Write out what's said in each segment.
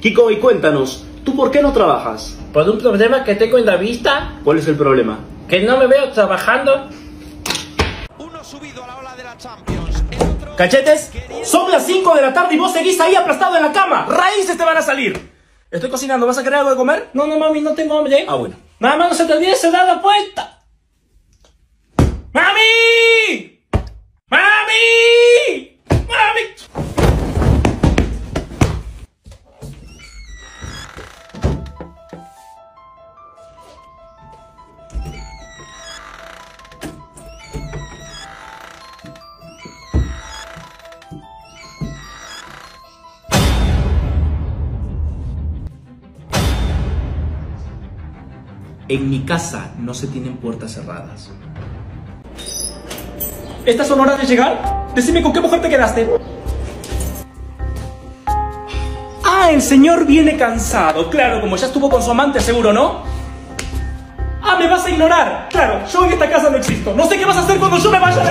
Kiko, y cuéntanos, ¿tú por qué no trabajas? Por un problema que tengo en la vista, ¿Cuál es el problema? que no me veo trabajando. Uno subido a la ola de la Champions, el otro... ¿Cachetes? Son las 5 de la tarde y vos seguís ahí aplastado en la cama. ¡Raíces te van a salir! Estoy cocinando, ¿vas a querer algo de comer? No, mami, no tengo hambre. Ah, bueno. Nada más no se te olvide cerrar la puerta. ¡Mami! ¡Mami! ¡Mami! En mi casa no se tienen puertas cerradas. ¿Estas son horas de llegar? Decime con qué mujer te quedaste. Ah, el señor viene cansado. Claro, como ya estuvo con su amante, seguro, ¿no? Ah, ¿me vas a ignorar? Claro, yo en esta casa no existo. No sé qué vas a hacer cuando yo me vaya de...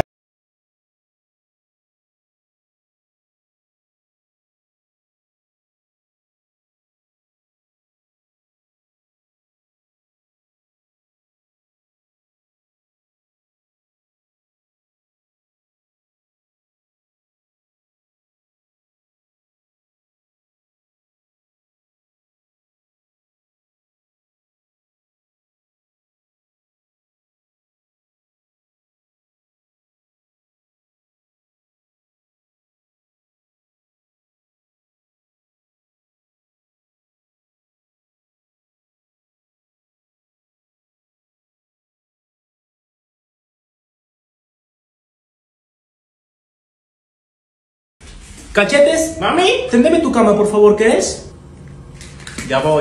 ¿Cachetes? ¿Mami? Tendeme tu cama, por favor, ¿qué es? Ya voy.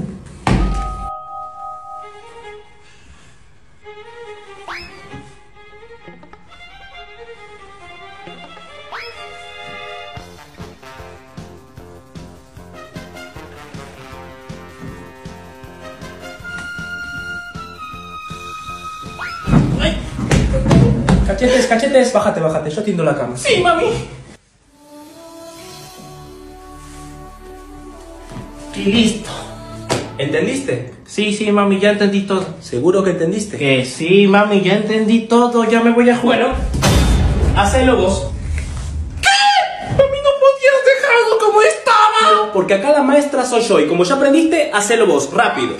¡Ay! Cachetes, cachetes, bájate, bájate, yo tiendo la cama. Sí, mami. Y listo. ¿Entendiste? Sí, mami, ya entendí todo. ¿Seguro que entendiste? Que sí, mami, ya entendí todo. Ya me voy a jugar. Bueno, hacelo vos. Mami, no podías dejarlo como estaba. Porque acá la maestra soy yo y como ya aprendiste, hacelo vos, rápido.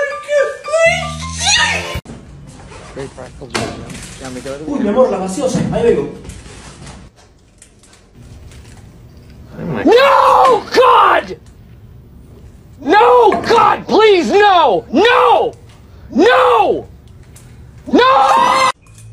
Uy, mi amor, la gaseosa. Ahí vengo. No, God! No, God, please, no! No! No! No!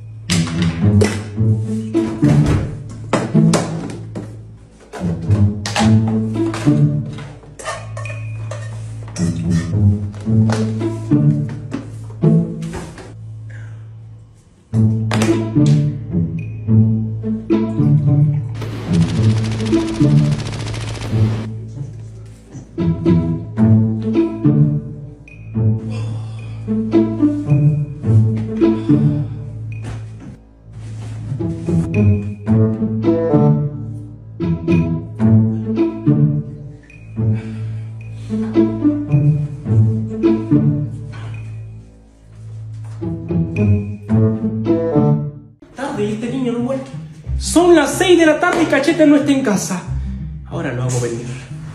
Tarde y este niño no vuelve. Son las 6 de la tarde y Cachete no está en casa. Ahora lo hago venir.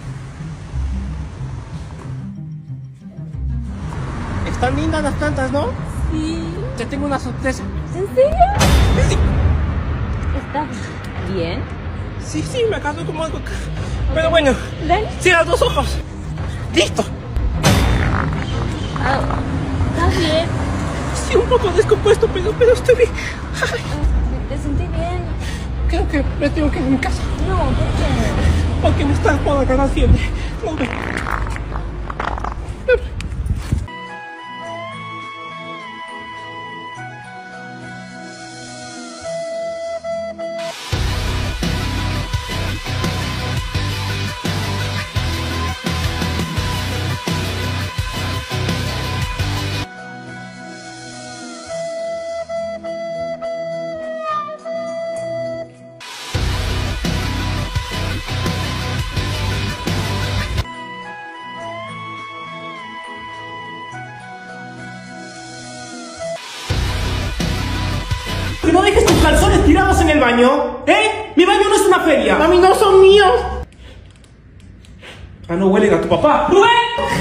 Están lindas las plantas, ¿no? Sí. Te tengo una sorpresa. ¿En serio? ¿Estás bien? Sí, me acaso como algo. Pero bueno, Dale. cierra los ojos. Listo. Ah, ¿estás bien? Sí, un poco descompuesto, pero estoy bien. Ay, ¿Te sentí bien? creo que me tengo que ir a mi casa. No, ¿por qué? Porque me está por ganar fiebre. No ve. que no dejes tus calzones tirados en el baño? ¿Eh? Mi baño no es una feria. Mami, no son míos. Ah, no huelen a tu papá. ¡Rubén!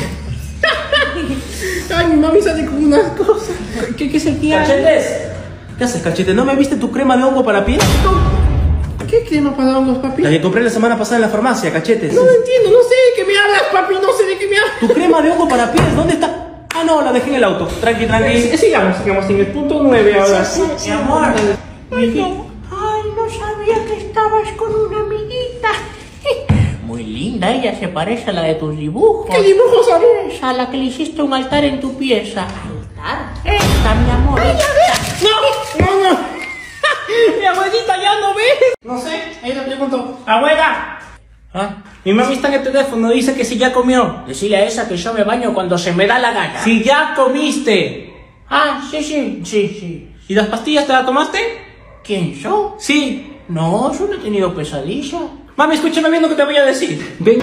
Ay, mi mami sale con unas cosas. ¿Qué sentía? ¡Cachetes! ¿Qué haces, cachete? ¿No me viste tu crema de hongo para pies? ¿Qué crema para hongos, papi? La que compré la semana pasada en la farmacia, cachetes. No lo entiendo, no sé de qué me hablas, papi, no sé de qué me hablas. ¿Tu crema de hongo para pies? ¿Dónde está? Ah, no, la dejé en el auto. Tranqui, tranqui. Sigamos en el punto 9 ahora. Mi amor. Ay, no sabía que estabas con una amiguita. Muy linda, ella se parece a la de tus dibujos. ¿Qué dibujos sabes? A la que le hiciste un altar en tu pieza. ¿Altar? Esta, mi amor. No. Mi abuelita ya no ve. No sé, ahí le pregunto. ¡Abuela! ¿Ah? Mi mami está en el teléfono, dice que si ya comió. Decirle a esa que yo me baño cuando se me da la gana. Si ya comiste. Ah, sí. ¿Y las pastillas te las tomaste? ¿Quién, yo? Sí. No, yo no he tenido pesadilla. Mami, escúchame bien lo que te voy a decir. Ven.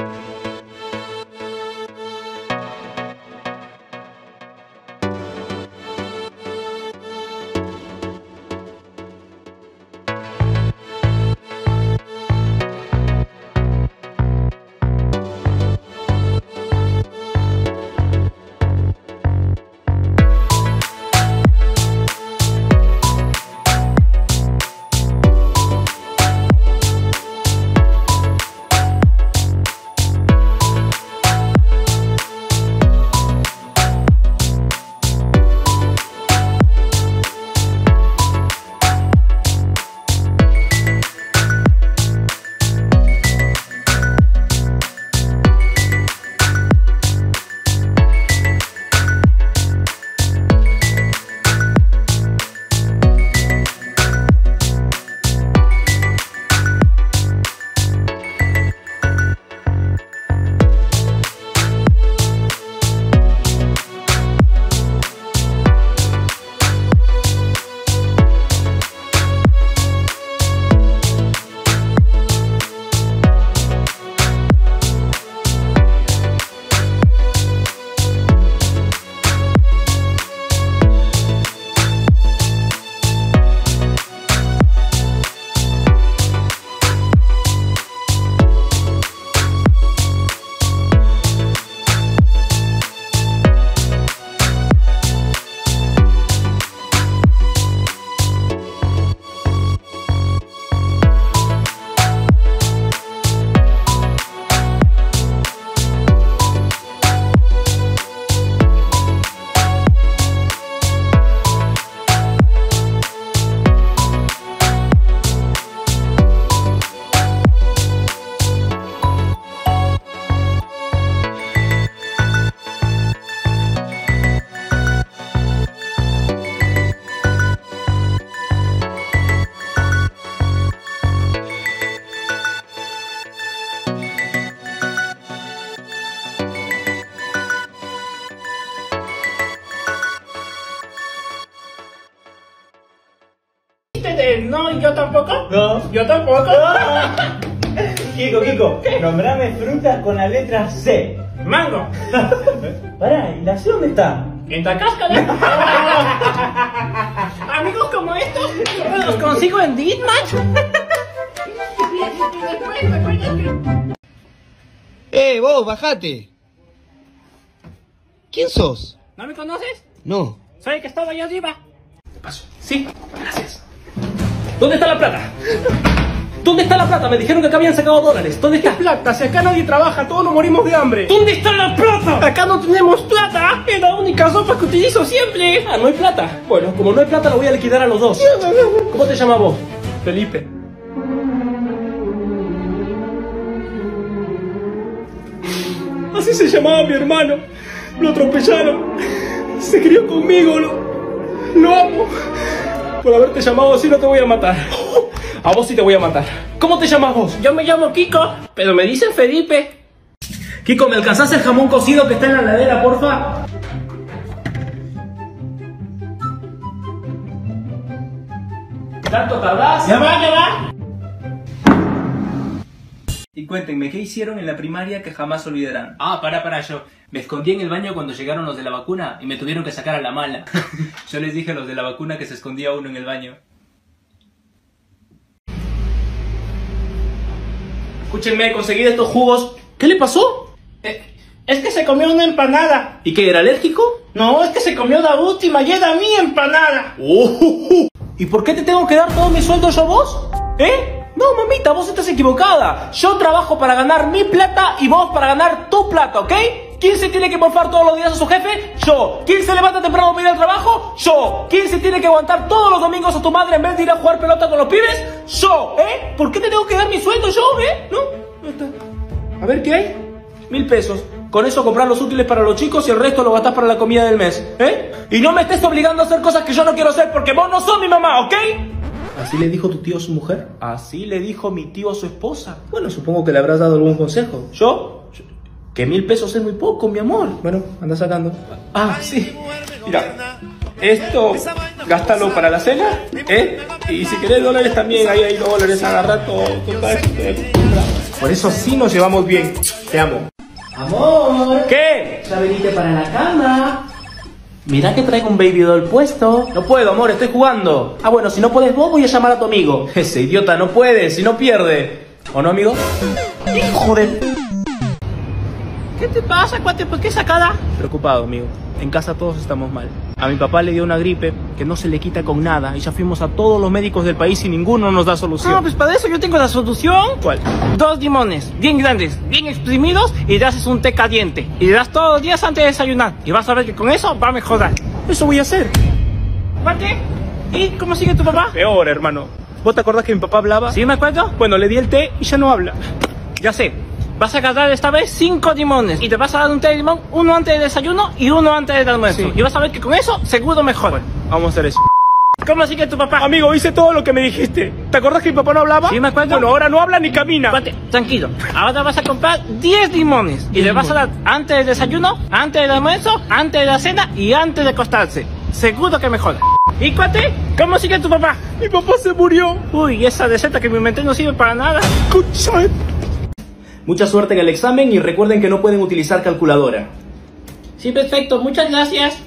No, ¿y yo tampoco? No. Yo tampoco. Kiko, nombrame fruta con la letra C. Mango. Pará, ¿y la C dónde está? En la cáscara. Amigos como estos, los consigo en Ditmatch. Vos, bajate. ¿Quién sos? ¿No me conoces? No. Soy el que estaba allá arriba. Paso. Sí, gracias. ¿Dónde está la plata? ¿Dónde está la plata? Me dijeron que acá habían sacado dólares. ¿Dónde está? Plata, si acá nadie trabaja, todos nos morimos de hambre. ¿Dónde está la plata? Acá no tenemos plata. Es la única sopa que utilizo siempre. Ah, no hay plata. Bueno, como no hay plata, lo voy a liquidar a los dos. ¿Cómo te llamas vos? Felipe. Así se llamaba mi hermano. Lo atropellaron. Se crió conmigo. Lo amo. Por haberte llamado así no te voy a matar. A vos sí te voy a matar. ¿Cómo te llamas vos? Yo me llamo Kiko, pero me dicen Felipe. Kiko, ¿me alcanzás el jamón cocido que está en la heladera, porfa? ¿Tanto tardás? Ya va. Y cuéntenme, ¿qué hicieron en la primaria que jamás olvidarán? Ah, pará, yo me escondí en el baño cuando llegaron los de la vacuna y me tuvieron que sacar a la mala. Yo les dije a los de la vacuna que se escondía uno en el baño. Escúchenme, conseguir estos jugos. ¿Qué le pasó? Es que se comió una empanada. ¿Y qué, era alérgico? No, es que se comió la última y era mi empanada. ¿Y por qué te tengo que dar todo mi sueldo yo a vos? No, mamita, vos estás equivocada. Yo trabajo para ganar mi plata y vos para ganar tu plata, ¿ok? ¿Quién se tiene que morfar todos los días a su jefe? Yo. ¿Quién se levanta temprano para ir al trabajo? Yo. ¿Quién se tiene que aguantar todos los domingos a tu madre en vez de ir a jugar pelota con los pibes? Yo. ¿Por qué te tengo que dar mi sueldo yo, ¿No? A ver, ¿qué hay? 1000 pesos. Con eso comprar los útiles para los chicos y el resto lo gastás para la comida del mes, Y no me estés obligando a hacer cosas que yo no quiero hacer porque vos no sos mi mamá, ¿ok? ¿Así le dijo tu tío a su mujer? Así le dijo mi tío a su esposa. Bueno, supongo que le habrás dado algún consejo. ¿Yo? Que 1000 pesos es muy poco, mi amor. Bueno, anda sacando. Ah, sí. Mira, esto, gástalo para la cena, Y si querés dólares también, ahí hay dólares, agarra todo. Por eso sí nos llevamos bien. Te amo. Amor. ¿Qué? Ya veniste para la cama. Mira que traigo un baby doll puesto. No puedo, amor, estoy jugando. Ah, bueno, si no puedes vos, voy a llamar a tu amigo. Ese idiota no puede, si no pierde. ¿O no, amigo? Hijo de... ¿Qué te pasa, cuate? ¿Por qué esa cara? Preocupado, amigo. En casa todos estamos mal. A mi papá le dio una gripe que no se le quita con nada. Y ya fuimos a todos los médicos del país y ninguno nos da solución. No, pues para eso yo tengo la solución. ¿Cuál? 2 limones, bien grandes, bien exprimidos, y le haces un té caliente. Y le das todos los días antes de desayunar. Y vas a ver que con eso va a mejorar. Eso voy a hacer. ¿Cuate? ¿Y cómo sigue tu papá? Peor, hermano. ¿Vos te acordás que mi papá hablaba? ¿Sí me acuerdo? Bueno, le di el té y ya no habla. Ya sé. Vas a agarrar esta vez 5 limones y te vas a dar un té de limón, uno antes del desayuno y uno antes del almuerzo. Sí. Y vas a ver que con eso seguro mejora. Bueno, vamos a hacer eso. ¿Cómo sigue tu papá? Amigo, hice todo lo que me dijiste. ¿Te acordás que mi papá no hablaba? Sí, me acuerdo. Bueno, ahora no habla ni camina. Cuate, tranquilo. Ahora vas a comprar 10 limones y le vas a dar antes del desayuno, antes del almuerzo, antes de la cena y antes de acostarse. Seguro que mejora. ¿Y cuate? ¿Cómo sigue tu papá? Mi papá se murió. Uy, esa receta que me inventé no sirve para nada. Escucha. Mucha suerte en el examen y recuerden que no pueden utilizar calculadora. Sí, perfecto. Muchas gracias.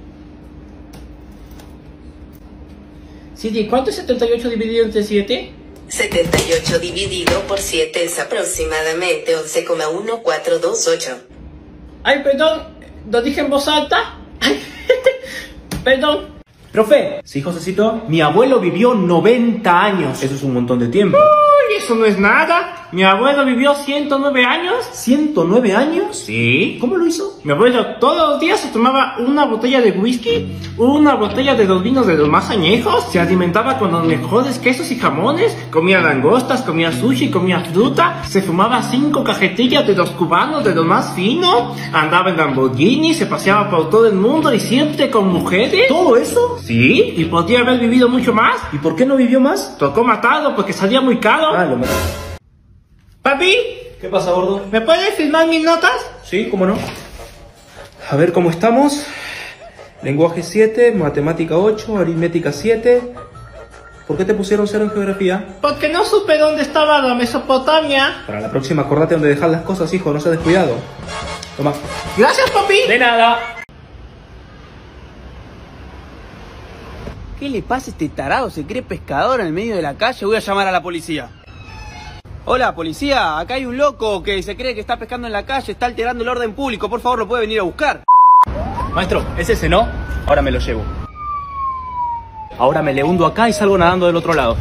Sí, ¿cuánto es 78 dividido entre 7? 78 dividido por 7 es aproximadamente 11,1428. Ay, perdón. ¿Lo dije en voz alta? Ay, perdón. Profe. Sí, Josecito. Mi abuelo vivió 90 años. Eso es un montón de tiempo. Uy, eso no es nada. Mi abuelo vivió 109 años. ¿109 años? Sí. ¿Cómo lo hizo? Mi abuelo todos los días se tomaba una botella de whisky, una botella de los vinos de los más añejos, se alimentaba con los mejores quesos y jamones, comía langostas, comía sushi, comía fruta, se fumaba 5 cajetillas de los cubanos de los más finos, andaba en Lamborghini, se paseaba por todo el mundo y siempre con mujeres. ¿Todo eso? Sí, y podría haber vivido mucho más. ¿Y por qué no vivió más? Tocó matarlo porque salía muy caro. Ah, lo mató. Papi, ¿Qué pasa, gordo? ¿me puedes firmar mis notas? Sí, cómo no. A ver cómo estamos. Lenguaje 7, matemática 8, aritmética 7. ¿Por qué te pusieron 0 en geografía? Porque no supe dónde estaba la Mesopotamia. Para la próxima, acordate dónde dejar las cosas, hijo, no seas descuidado. Toma. Gracias, papi. De nada. ¿Qué le pasa a este tarado? Se cree pescador en el medio de la calle. Voy a llamar a la policía. Hola, policía. Acá hay un loco que se cree que está pescando en la calle. Está alterando el orden público. Por favor, ¿lo puede venir a buscar? Maestro, ¿es ese, no? Ahora me lo llevo. Ahora me le hundo acá y salgo nadando del otro lado.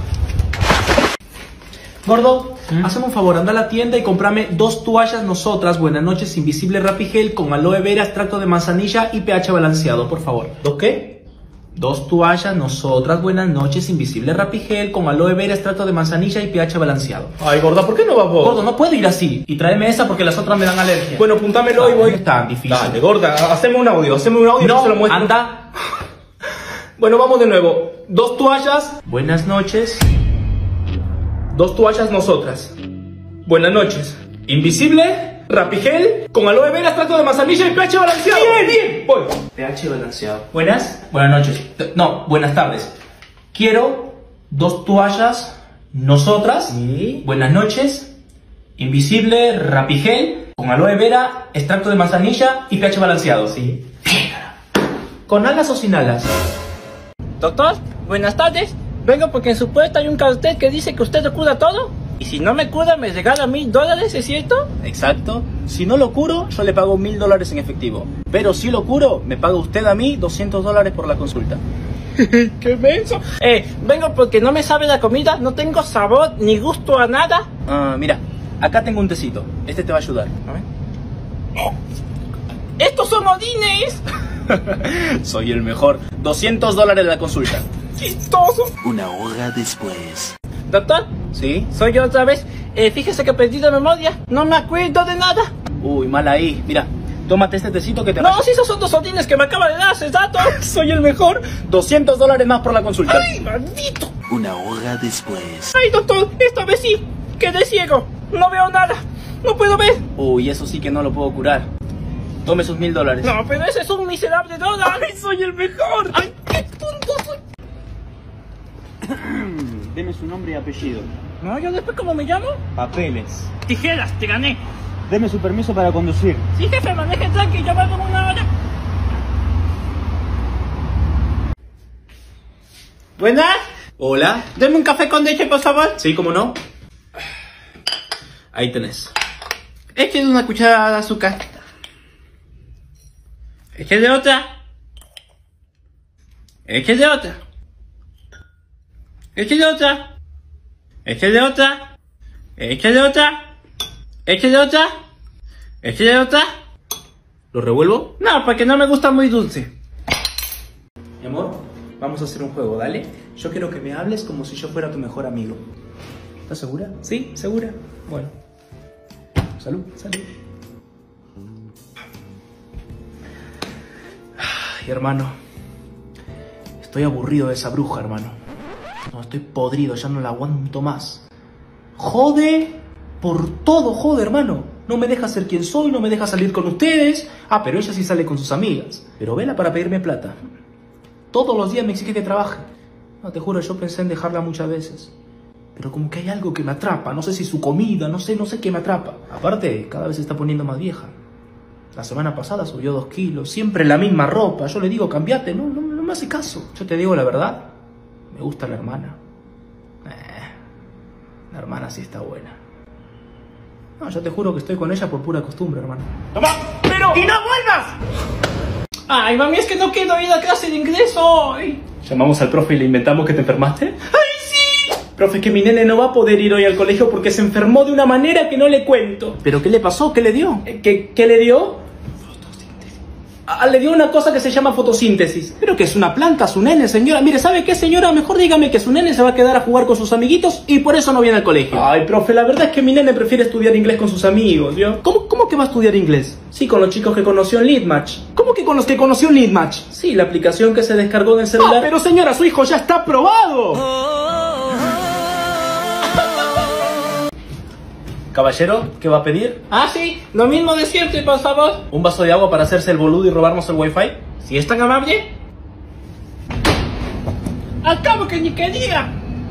Gordo, hazme un favor, anda a la tienda y comprame 2 toallas Nosotras Buenas Noches Invisible Rapigel con aloe vera, extracto de manzanilla y pH balanceado, por favor. ¿2 qué? 2 toallas Nosotras Buenas Noches Invisible Rapigel con aloe vera, extracto de manzanilla y pH balanceado. Ay, gorda, ¿por qué no vas vos? Gordo, no puedo ir así. Y tráeme esa porque las otras me dan alergia. Bueno, apuntámelo y voy. No es tan difícil. Dale, gorda, haceme un audio No, y se lo muestro. anda. Bueno, vamos de nuevo. 2 toallas. Buenas noches. 2 toallas Nosotras. Buenas noches. Invisible, Rapigel, con aloe vera, extracto de manzanilla y pH balanceado. Bien, bien. Voy. pH balanceado. Buenas noches. No, buenas tardes. Quiero 2 toallas Nosotras. Sí. Buenas noches. Invisible, Rapigel, con aloe vera, extracto de manzanilla y pH balanceado. Sí. ¿Con alas o sin alas? Doctor, buenas tardes. Vengo porque en su puerta hay un cartel que dice que usted lo cura todo. Y si no me cura, me regala $1000, ¿es cierto? Exacto. Si no lo curo, yo le pago $1000 en efectivo. Pero si lo curo, me paga usted a mí $200 por la consulta. ¡Qué menso! Vengo porque no me sabe la comida, no tengo sabor ni gusto a nada. Mira, acá tengo un tecito. Este te va a ayudar. A ver. ¡Estos son odines! Soy el mejor. $200 la consulta. ¡Chistoso! Una hora después. Doctor, ¿sí? Soy yo otra vez. Fíjese que perdí la memoria. No me acuerdo de nada. Uy, mal ahí. Mira, tómate este tecito que te... No, si esos son 2 odines que me acaba de dar hace rato. Soy el mejor. $200 más por la consulta. ¡Ay, maldito! Una hora después. ¡Ay, doctor! Esta vez sí. Quedé ciego. No veo nada. No puedo ver. Uy, eso sí que no lo puedo curar. Tome sus $1000. No, pero ese es un miserable dólar. ¡Ay, soy el mejor! ¡Ay, qué tonto soy! Deme su nombre y apellido. No, ¿yo después cómo me llamo? Papeles. Tijeras, te gané. Deme su permiso para conducir. Sí, jefe, maneje tranqui, yo vuelvo en 1 hora. ¿Buenas? Hola. Deme un café con leche, por favor. Sí, ¿cómo no? Ahí tenés. Échale una cucharada de azúcar. Échale otra. Échale otra. Échale otra. Échale otra. Échale otra. Échale otra. Échale otra. ¿Lo revuelvo? No, porque no me gusta muy dulce. Mi amor, vamos a hacer un juego, dale. Yo quiero que me hables como si yo fuera tu mejor amigo. ¿Estás segura? Sí, segura. Bueno. Salud, salud. Ay, hermano. Estoy aburrido de esa bruja, hermano. No, estoy podrido, ya no la aguanto más. Jode por todo, jode, hermano. No me deja ser quien soy, no me deja salir con ustedes. Pero ella sí sale con sus amigas. Pero vela para pedirme plata. Todos los días me exige que trabaje. No, te juro, yo pensé en dejarla muchas veces. Pero como que hay algo que me atrapa. No sé si su comida, no sé qué me atrapa. Aparte, cada vez se está poniendo más vieja. La semana pasada subió 2 kilos. Siempre la misma ropa. Yo le digo, cambiate. No me hace caso. Yo te digo la verdad. Me gusta la hermana. La hermana sí está buena. No, yo te juro que estoy con ella por pura costumbre, hermano. ¡Toma! ¡Pero! ¡Y no vuelvas! Ay, mami, es que no quiero ir a clase de inglés hoy. ¿Llamamos al profe y le inventamos que te enfermaste? ¡Ay, sí! Profe, que mi nene no va a poder ir hoy al colegio porque se enfermó de una manera que no le cuento. ¿Pero qué le pasó? ¿Qué le dio? ¿Qué le dio? Le dio una cosa que se llama fotosíntesis. Pero que es una planta, su nene, señora. Mire, ¿sabe qué, señora? Mejor dígame que su nene se va a quedar a jugar con sus amiguitos y por eso no viene al colegio. Ay, profe, la verdad es que mi nene prefiere estudiar inglés con sus amigos, ¿yo? ¿Cómo que va a estudiar inglés? Sí, con los chicos que conoció en Leadmatch. ¿Cómo que con los que conoció en Leadmatch? Sí, la aplicación que se descargó del celular. Pero señora, su hijo ya está aprobado. Caballero, ¿qué va a pedir? Ah, sí, lo mismo de siempre, por favor. ¿Un vaso de agua para hacerse el boludo y robarnos el wifi? Si es tan amable. Al cabo que ni quería.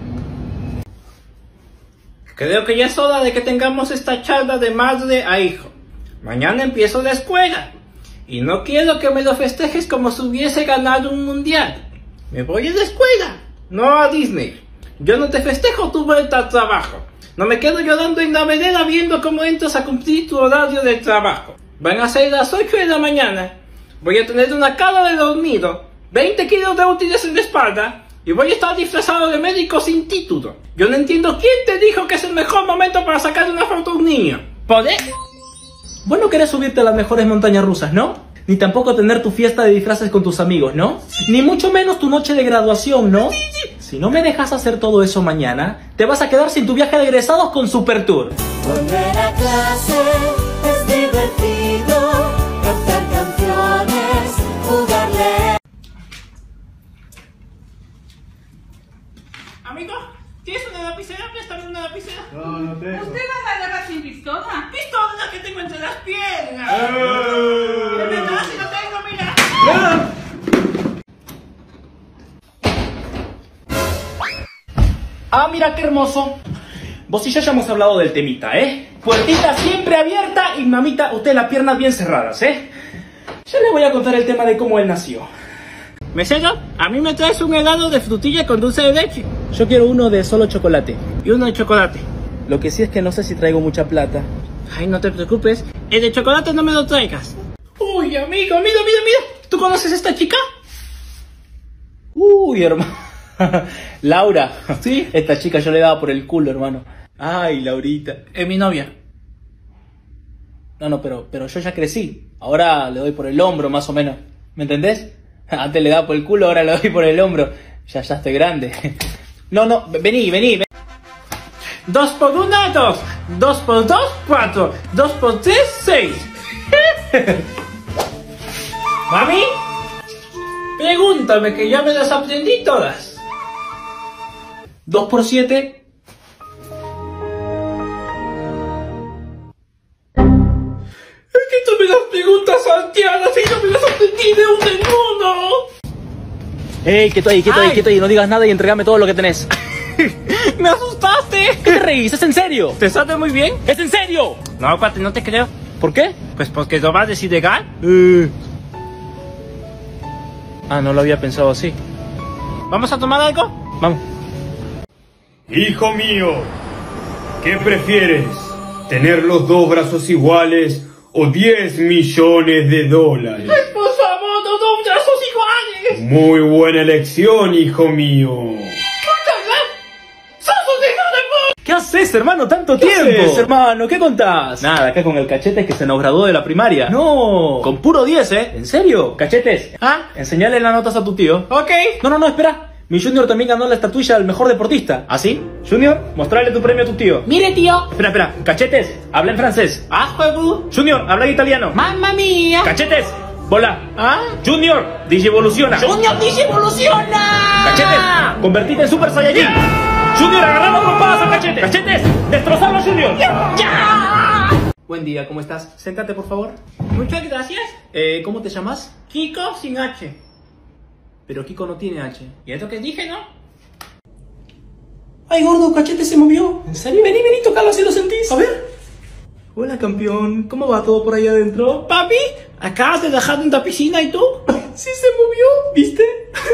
Creo que ya es hora de que tengamos esta charla de madre a hijo. Mañana empiezo la escuela. Y no quiero que me lo festejes como si hubiese ganado un mundial. Me voy a la escuela, no a Disney. Yo no te festejo tu vuelta al trabajo. No me quedo llorando en la vereda viendo cómo entras a cumplir tu horario de trabajo. Van a ser las 8 de la mañana. Voy a tener una cara de dormido, 20 kilos de útiles en la espalda y voy a estar disfrazado de médico sin título. Yo no entiendo quién te dijo que es el mejor momento para sacar una foto a un niño. ¿Podés? Vos no querés subirte a las mejores montañas rusas, ¿no? Ni tampoco tener tu fiesta de disfraces con tus amigos, ¿no? Ni mucho menos tu noche de graduación, ¿no? Si no me dejas hacer todo eso mañana, te vas a quedar sin tu viaje de egresados con Super Tour. Volver a clase es divertido, cantar canciones, jugarle. Amigo, ¿tienes una lapicera? Préstame una lapicera. No tengo. ¿Usted va a agarrar sin pistola? ¡Pistola la que tengo entre las piernas! ¡De verdad si no tengo, mira! Ah, mira qué hermoso. Vos y yo ya hemos hablado del temita, ¿eh? Puertita siempre abierta y mamita, usted las piernas bien cerradas, ¿eh? Ya le voy a contar el tema de cómo él nació. Mesero, a mí me traes un helado de frutilla con dulce de leche. Yo quiero uno de solo chocolate. Y uno de chocolate. Lo que sí es que no sé si traigo mucha plata. Ay, no te preocupes. El de chocolate no me lo traigas. Uy, amigo, mira. ¿Tú conoces a esta chica? Uy, hermano. Laura. Sí. Esta chica yo le daba por el culo, hermano. Ay, Laurita. Es mi novia. No, pero yo ya crecí. Ahora le doy por el hombro, más o menos. ¿Me entendés? Antes le daba por el culo, ahora le doy por el hombro. Ya estoy grande. No, vení. 2 por 1, 2. 2 por 2, 4. 2 por 3, 6. Mami, pregúntame que ya me las aprendí todas. 2 por 7. Es que tú me las preguntas salteadas y yo me las aprendí de un en uno. Ey, quieto ahí, no digas nada y entregame todo lo que tenés. ¡Me asustaste! ¿Qué te reís? ¿Es en serio? ¿Te sabe muy bien? ¡Es en serio! No, cuate, no te creo. ¿Por qué? Pues porque lo vas a decir legal. No lo había pensado así. ¿Vamos a tomar algo? Vamos. Hijo mío, ¿qué prefieres? ¿Tener los 2 brazos iguales o 10 millones de dólares? ¡Por favor, los 2 brazos iguales! Muy buena elección, hijo mío. ¿Qué haces, hermano? ¿Tanto tiempo? ¿Qué haces, hermano? ¿Qué contás? Nada, acá con el Cachetes que se nos graduó de la primaria. No, con puro 10, ¿En serio? Cachetes, enseñale las notas a tu tío. Ok. No, espera. Mi Junior también ganó la estatuilla del mejor deportista. ¿Ah, sí? Junior, mostrarle tu premio a tu tío. Mire, tío. Espera. Cachetes, habla en francés. Juego. Junior, habla en italiano. Mamma mía. Cachetes, bola. Junior, digivoluciona. Junior, digivoluciona. Cachetes, convertite en Super Saiyajin. Junior, agarrando trompadas a Cachetes. Cachetes, destrozarlo, Junior. ¡Ya! Buen día, ¿cómo estás? Séntate, por favor. Muchas gracias. ¿Cómo te llamas? Kiko sin H. Pero Kiko no tiene H. ¿Y es lo que dije, no? Ay, gordo, Cachete se movió. ¿En serio? Vení, tocalo si lo sentís. A ver. Hola, campeón. ¿Cómo va todo por ahí adentro? Papi, acabas de dejar en la piscina y tú. Sí se movió, ¿viste?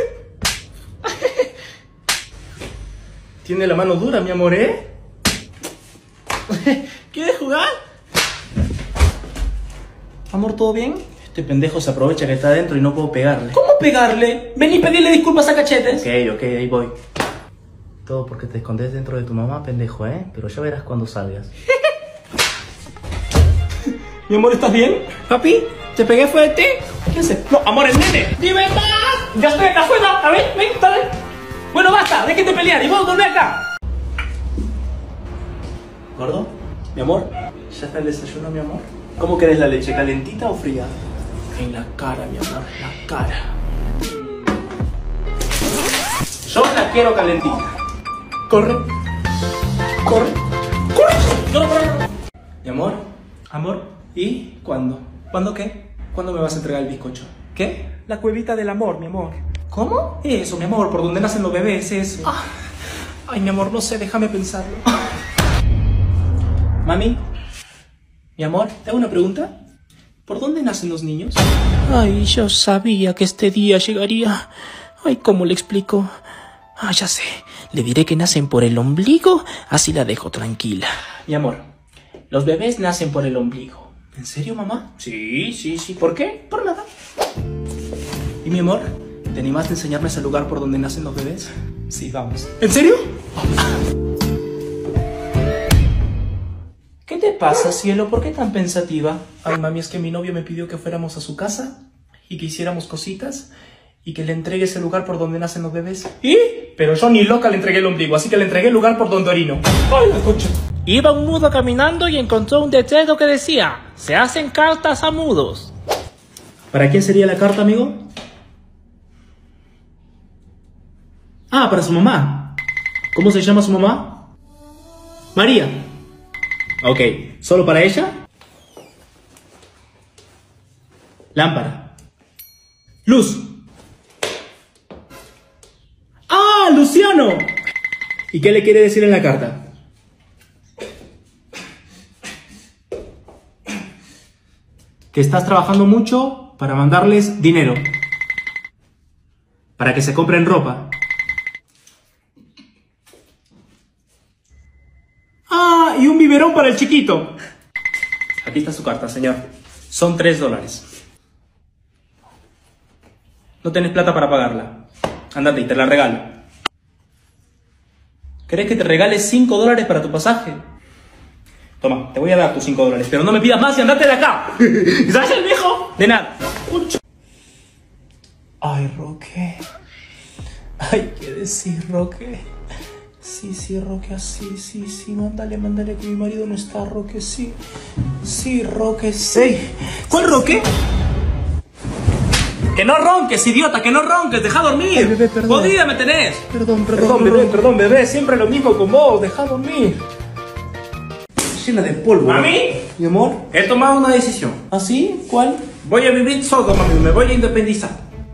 Tiene la mano dura, mi amor, ¿Quieres jugar? Amor, ¿todo bien? Este pendejo se aprovecha que está adentro y no puedo pegarle. ¿Cómo pegarle? Vení y pedirle disculpas a Cachetes. Ok, ahí voy. Todo porque te escondes dentro de tu mamá, pendejo, Pero ya verás cuando salgas. Mi amor, ¿estás bien? Papi, ¿te pegué fuerte? ¿Qué haces? No, amor, el nene. ¡Dime más! Ya estoy acá afuera. A ver, ven, dale. Bueno, basta, déjate pelear y vos volvé acá. ¿Gordo? Mi amor, ¿ya está el desayuno, mi amor? ¿Cómo querés la leche, calentita o fría? En la cara, mi amor, la cara. Yo la quiero calentita. Corre. Mi amor, ¿y cuándo? ¿Cuándo qué? ¿Cuándo me vas a entregar el bizcocho? ¿Qué? La cuevita del amor, mi amor. ¿Cómo? Eso, mi amor, por donde nacen los bebés, eso. Ay, mi amor, no sé, déjame pensarlo. Mami, mi amor, ¿te hago una pregunta? ¿Por dónde nacen los niños? Ay, yo sabía que este día llegaría. Ay, ¿cómo le explico? Ya sé. Le diré que nacen por el ombligo, así la dejo tranquila. Mi amor, los bebés nacen por el ombligo. ¿En serio, mamá? Sí. ¿Por qué? Por nada. ¿Y mi amor? ¿Te animaste a enseñarme ese lugar por donde nacen los bebés? Sí, vamos. ¿En serio? ¿Qué te pasa, cielo? ¿Por qué tan pensativa? Ay, mami, es que mi novio me pidió que fuéramos a su casa y que hiciéramos cositas y que le entregue ese lugar por donde nacen los bebés. ¿Y? Pero yo ni loca le entregué el ombligo, así que le entregué el lugar por donde orino. ¡Ay, la concha! Iba un mudo caminando y encontró un letrero que decía: se hacen cartas a mudos. ¿Para quién sería la carta, amigo? Para su mamá. ¿Cómo se llama su mamá? María. Ok, ¿solo para ella? Lámpara. Luz. Luciano. ¿Y qué le quiere decir en la carta? Que estás trabajando mucho para mandarles dinero. Para que se compren ropa. Ah, y un biberón para el chiquito. Aquí está su carta, señor. Son $3. No tenés plata para pagarla. Andate y te la regalo. ¿Querés que te regale $5 para tu pasaje? Toma, te voy a dar tus $5, pero no me pidas más y andate de acá. ¿Sabes el viejo? De nada. Ay, Roque. Ay, ¿qué decir, Roque? Sí, Roque, así, sí, mándale que mi marido no está, Roque, sí. Sí, Roque, sí. ¿Cuál Roque? Que no ronques, idiota, que no ronques, deja dormir. Ay, bebé, perdón. Podrida me tenés. Perdón, bebé, siempre lo mismo con vos, deja dormir. Llena de polvo. ¿Mami? Mi amor, he tomado una decisión. ¿Ah, sí? ¿Cuál? Voy a vivir solo, mami, me voy a independizar.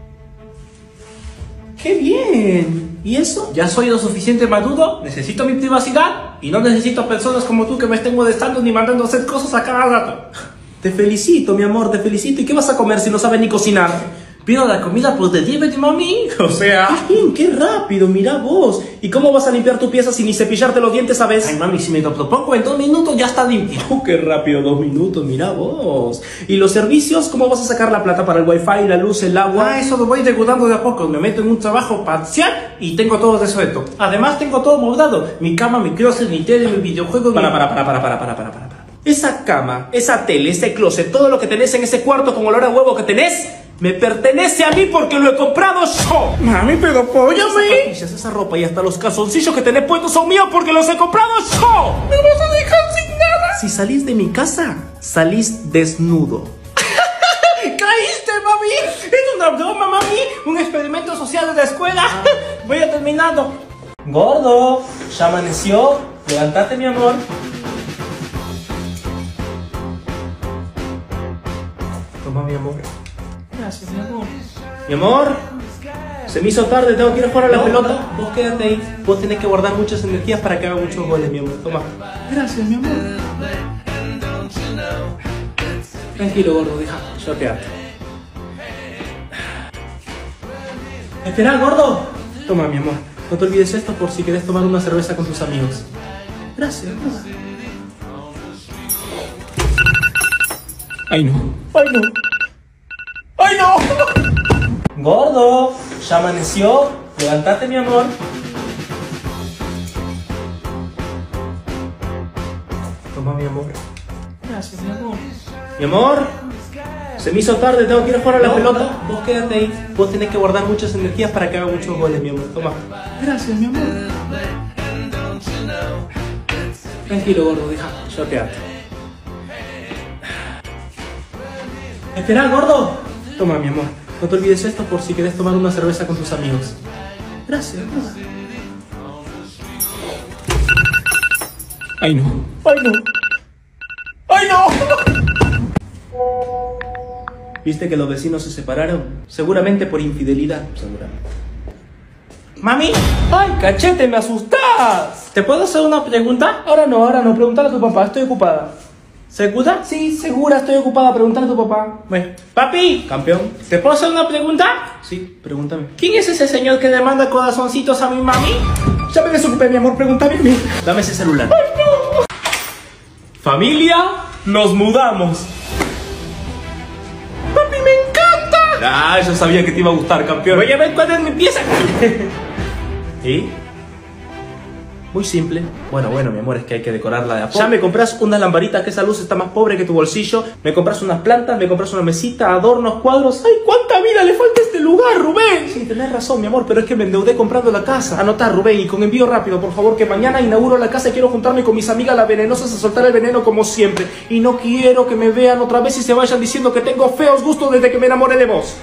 ¡Qué bien! ¿Y eso? Ya soy lo suficiente maduro, necesito mi privacidad y no necesito personas como tú que me estén molestando ni mandando a hacer cosas a cada rato. Te felicito, mi amor, te felicito. ¿Y qué vas a comer si no sabes ni cocinar? Pido la comida por delivery, mami. O sea... ¡Qué bien, qué rápido! Mira vos. ¿Y cómo vas a limpiar tu pieza sin ni cepillarte los dientes, sabes? Ay, mami, si me lo propongo en 2 minutos ya está limpio. ¡Qué rápido! 2 minutos, mira vos. ¿Y los servicios? ¿Cómo vas a sacar la plata para el wifi, la luz, el agua? Ah, eso lo voy regulando de a poco. Me meto en un trabajo parcial y tengo todo resuelto. Además, tengo todo moldado. Mi cama, mi closet, mi tele, mi videojuego... Para. Esa cama, esa tele, ese closet, todo lo que tenés en ese cuarto con olor a huevo que tenés, me pertenece a mí porque lo he comprado yo. Mami, pero apóyame. Esas zapatillas, esa ropa y hasta los calzoncillos que tenés puestos son míos porque los he comprado yo. ¿Me vas a dejar sin nada? Si salís de mi casa, salís desnudo. ¡Caíste, mami! Es una broma, mami. Un experimento social de la escuela. Voy a terminando. Gordo, ya amaneció. Levántate, mi amor. Toma, mi amor. Gracias, mi amor. Mi amor, se me hizo tarde, tengo que ir a jugar a la pelota. Vos quédate ahí. Vos tenés que guardar muchas energías para que haga muchos goles, mi amor. Toma. Gracias, mi amor. Tranquilo, gordo, deja. Yo quédate. Espera, gordo. Toma, mi amor. No te olvides esto por si querés tomar una cerveza con tus amigos. Gracias, gordo. Ay, no. Ay, no. ¡Ay, no! Gordo, ya amaneció. Levántate, mi amor. Toma, mi amor. Gracias, mi amor. Mi amor, se me hizo tarde, tengo que ir a jugar a la pelota. Vos quédate ahí. Vos tenés que guardar muchas energías para que haga muchos goles, mi amor. Toma. Gracias, mi amor. Tranquilo, gordo, deja. Yo quédate. Espera, gordo. Toma, mi amor. No te olvides esto por si querés tomar una cerveza con tus amigos. Gracias, gordo. Ay, no. Ay, no. ¡Ay, no! ¿Viste que los vecinos se separaron? Seguramente por infidelidad. Seguramente. ¡Mami! ¡Ay, cachete, me asustás! ¿Te puedo hacer una pregunta? Ahora no. Pregúntale a tu papá, estoy ocupada. ¿Segura? Sí, segura, estoy ocupada. Pregúntale a tu papá. Bueno. ¡Papi! Campeón. ¿Te puedo hacer una pregunta? Sí, pregúntame. ¿Quién es ese señor que le manda corazoncitos a mi mami? Ya me desocupé, mi amor, pregúntame a mí. Dame ese celular. ¡Ay, no! Familia, nos mudamos. ¡Papi, me encanta! Ah, yo sabía que te iba a gustar, campeón. Voy a ver cuál es mi pieza. ¿Y? Muy simple. Bueno, mi amor, es que hay que decorarla de a poco. Ya me compras unas lamparitas, que esa luz está más pobre que tu bolsillo. Me compras unas plantas, me compras una mesita, adornos, cuadros. ¡Ay, cuánta vida le falta a este lugar, Rubén! Sí, tenés razón, mi amor, pero es que me endeudé comprando la casa. Anotá, Rubén, y con envío rápido, por favor, que mañana inauguro la casa y quiero juntarme con mis amigas las venenosas a soltar el veneno como siempre. Y no quiero que me vean otra vez y se vayan diciendo que tengo feos gustos desde que me enamoré de vos.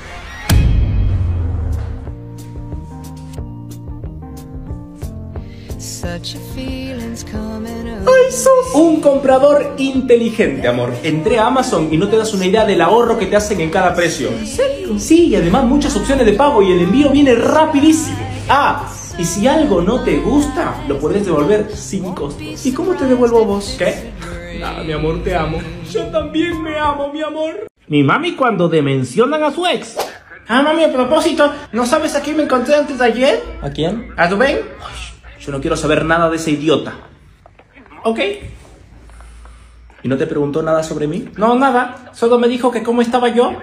¡Ay, sos un comprador inteligente, amor! Entré a Amazon y no te das una idea del ahorro que te hacen en cada precio. ¿En serio? Sí, y además muchas opciones de pago y el envío viene rapidísimo. Ah, y si algo no te gusta, lo puedes devolver sin costos. ¿Y cómo te devuelvo vos? ¿Qué? Nada, mi amor, te amo. Yo también me amo, mi amor. Mi mami cuando mencionan a su ex. Ah, mami, a propósito, ¿no sabes a quién me encontré antes de ayer? ¿A quién? ¿A Rubén? Ay, yo no quiero saber nada de ese idiota. Ok. ¿Y no te preguntó nada sobre mí? No, nada. Solo me dijo que cómo estaba yo.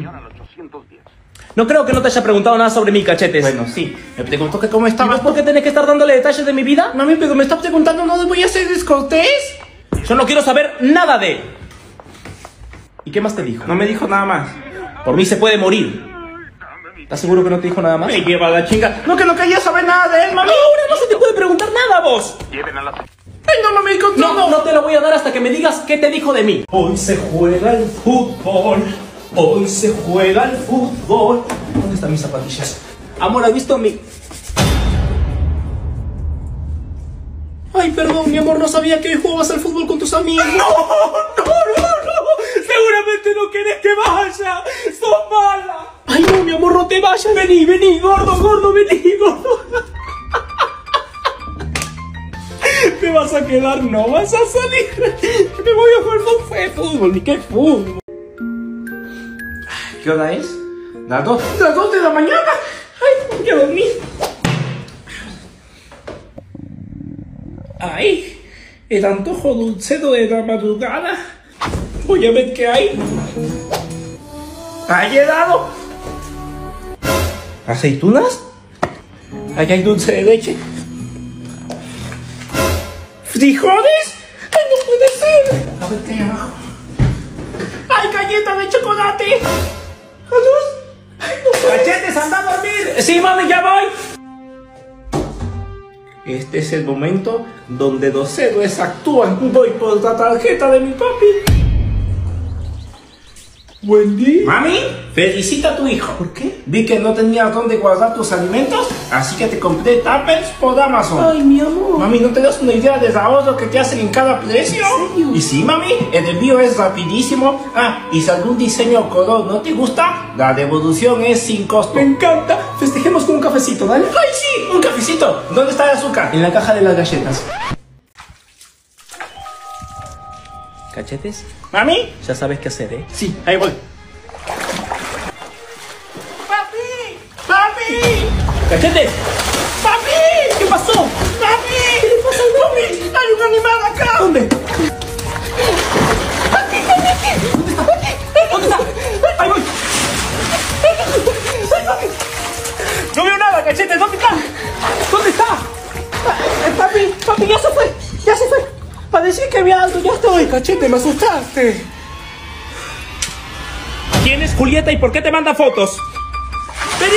No creo que no te haya preguntado nada sobre mí, Cachetes. Bueno, sí. Me preguntó que cómo estaba. ¿Y por qué tenés que estar dándole detalles de mi vida? Mami, pero me está preguntando, ¿no voy a ser descortés? Yo no quiero saber nada de... ¿Y qué más te dijo? No me dijo nada más. Por mí se puede morir. ¿Estás seguro que no te dijo nada más? Me lleva la chinga. No, que no quería saber nada de él, mami. No, ahora no se te puede preguntar nada, vos. Ay, no, mami, No te lo voy a dar hasta que me digas qué te dijo de mí. Hoy se juega el fútbol. Hoy se juega el fútbol. ¿Dónde están mis zapatillas? Amor, ¿has visto mi...? Ay, perdón, mi amor, no sabía que hoy jugabas al fútbol con tus amigos. No. Seguramente no querés que vaya. Sos mala. Ay, no, mi amor, no te vayas. Vení, gordo, vení, gordo. Te vas a quedar, no vas a salir. Me voy a jugar fútbol, ni qué fútbol. ¿Qué hora es? Las 2 de la mañana. Ay, voy a dormir. Ay, el antojo dulcero de la madrugada. Voy a ver qué hay. ¿Hay helado? ¿Aceitunas? Ahí hay dulce de leche. ¿Frijoles? ¡Ay, no puede ser! A ver qué hay abajo. ¡Ay, galletas de chocolate! ¡Ay, no puede! ¡Cachetes, anda a dormir! Sí, mami, ya voy. Este es el momento donde los héroes actúan. Voy por la tarjeta de mi papi. Wendy. Mami, felicita a tu hijo. ¿Por qué? Vi que no tenías dónde guardar tus alimentos, así que te compré tuppers por Amazon. Ay, mi amor. Mami, ¿no te das una idea del ahorro que te hacen en cada precio? ¿En serio? Y sí, mami, el envío es rapidísimo. Ah, y si algún diseño o color no te gusta, la devolución es sin costo. Me encanta. Festejemos con un cafecito, ¿dale? ¡Ay, sí! ¡Un cafecito! ¿Dónde está el azúcar? En la caja de las galletas. ¿Cachetes? ¿Mami? Ya sabes qué hacer, ¿eh? Sí, ahí voy. ¡Papi! ¡Papi! ¡Cachetes! ¡Papi! ¿Qué pasó? ¡Papi! ¿Qué le pasa al papi? ¡Hay un animal acá! ¿Dónde? ¡Aquí! ¿Dónde está? ¿Dónde está? ¡Ahí voy! No veo nada, Cachetes. ¿Dónde está? ¿Dónde está? Papi, ya se fue. Ya se fue. Para decir que había algo, ya estoy. Cachete, me asustaste. ¿Quién es Julieta y por qué te manda fotos? Vení.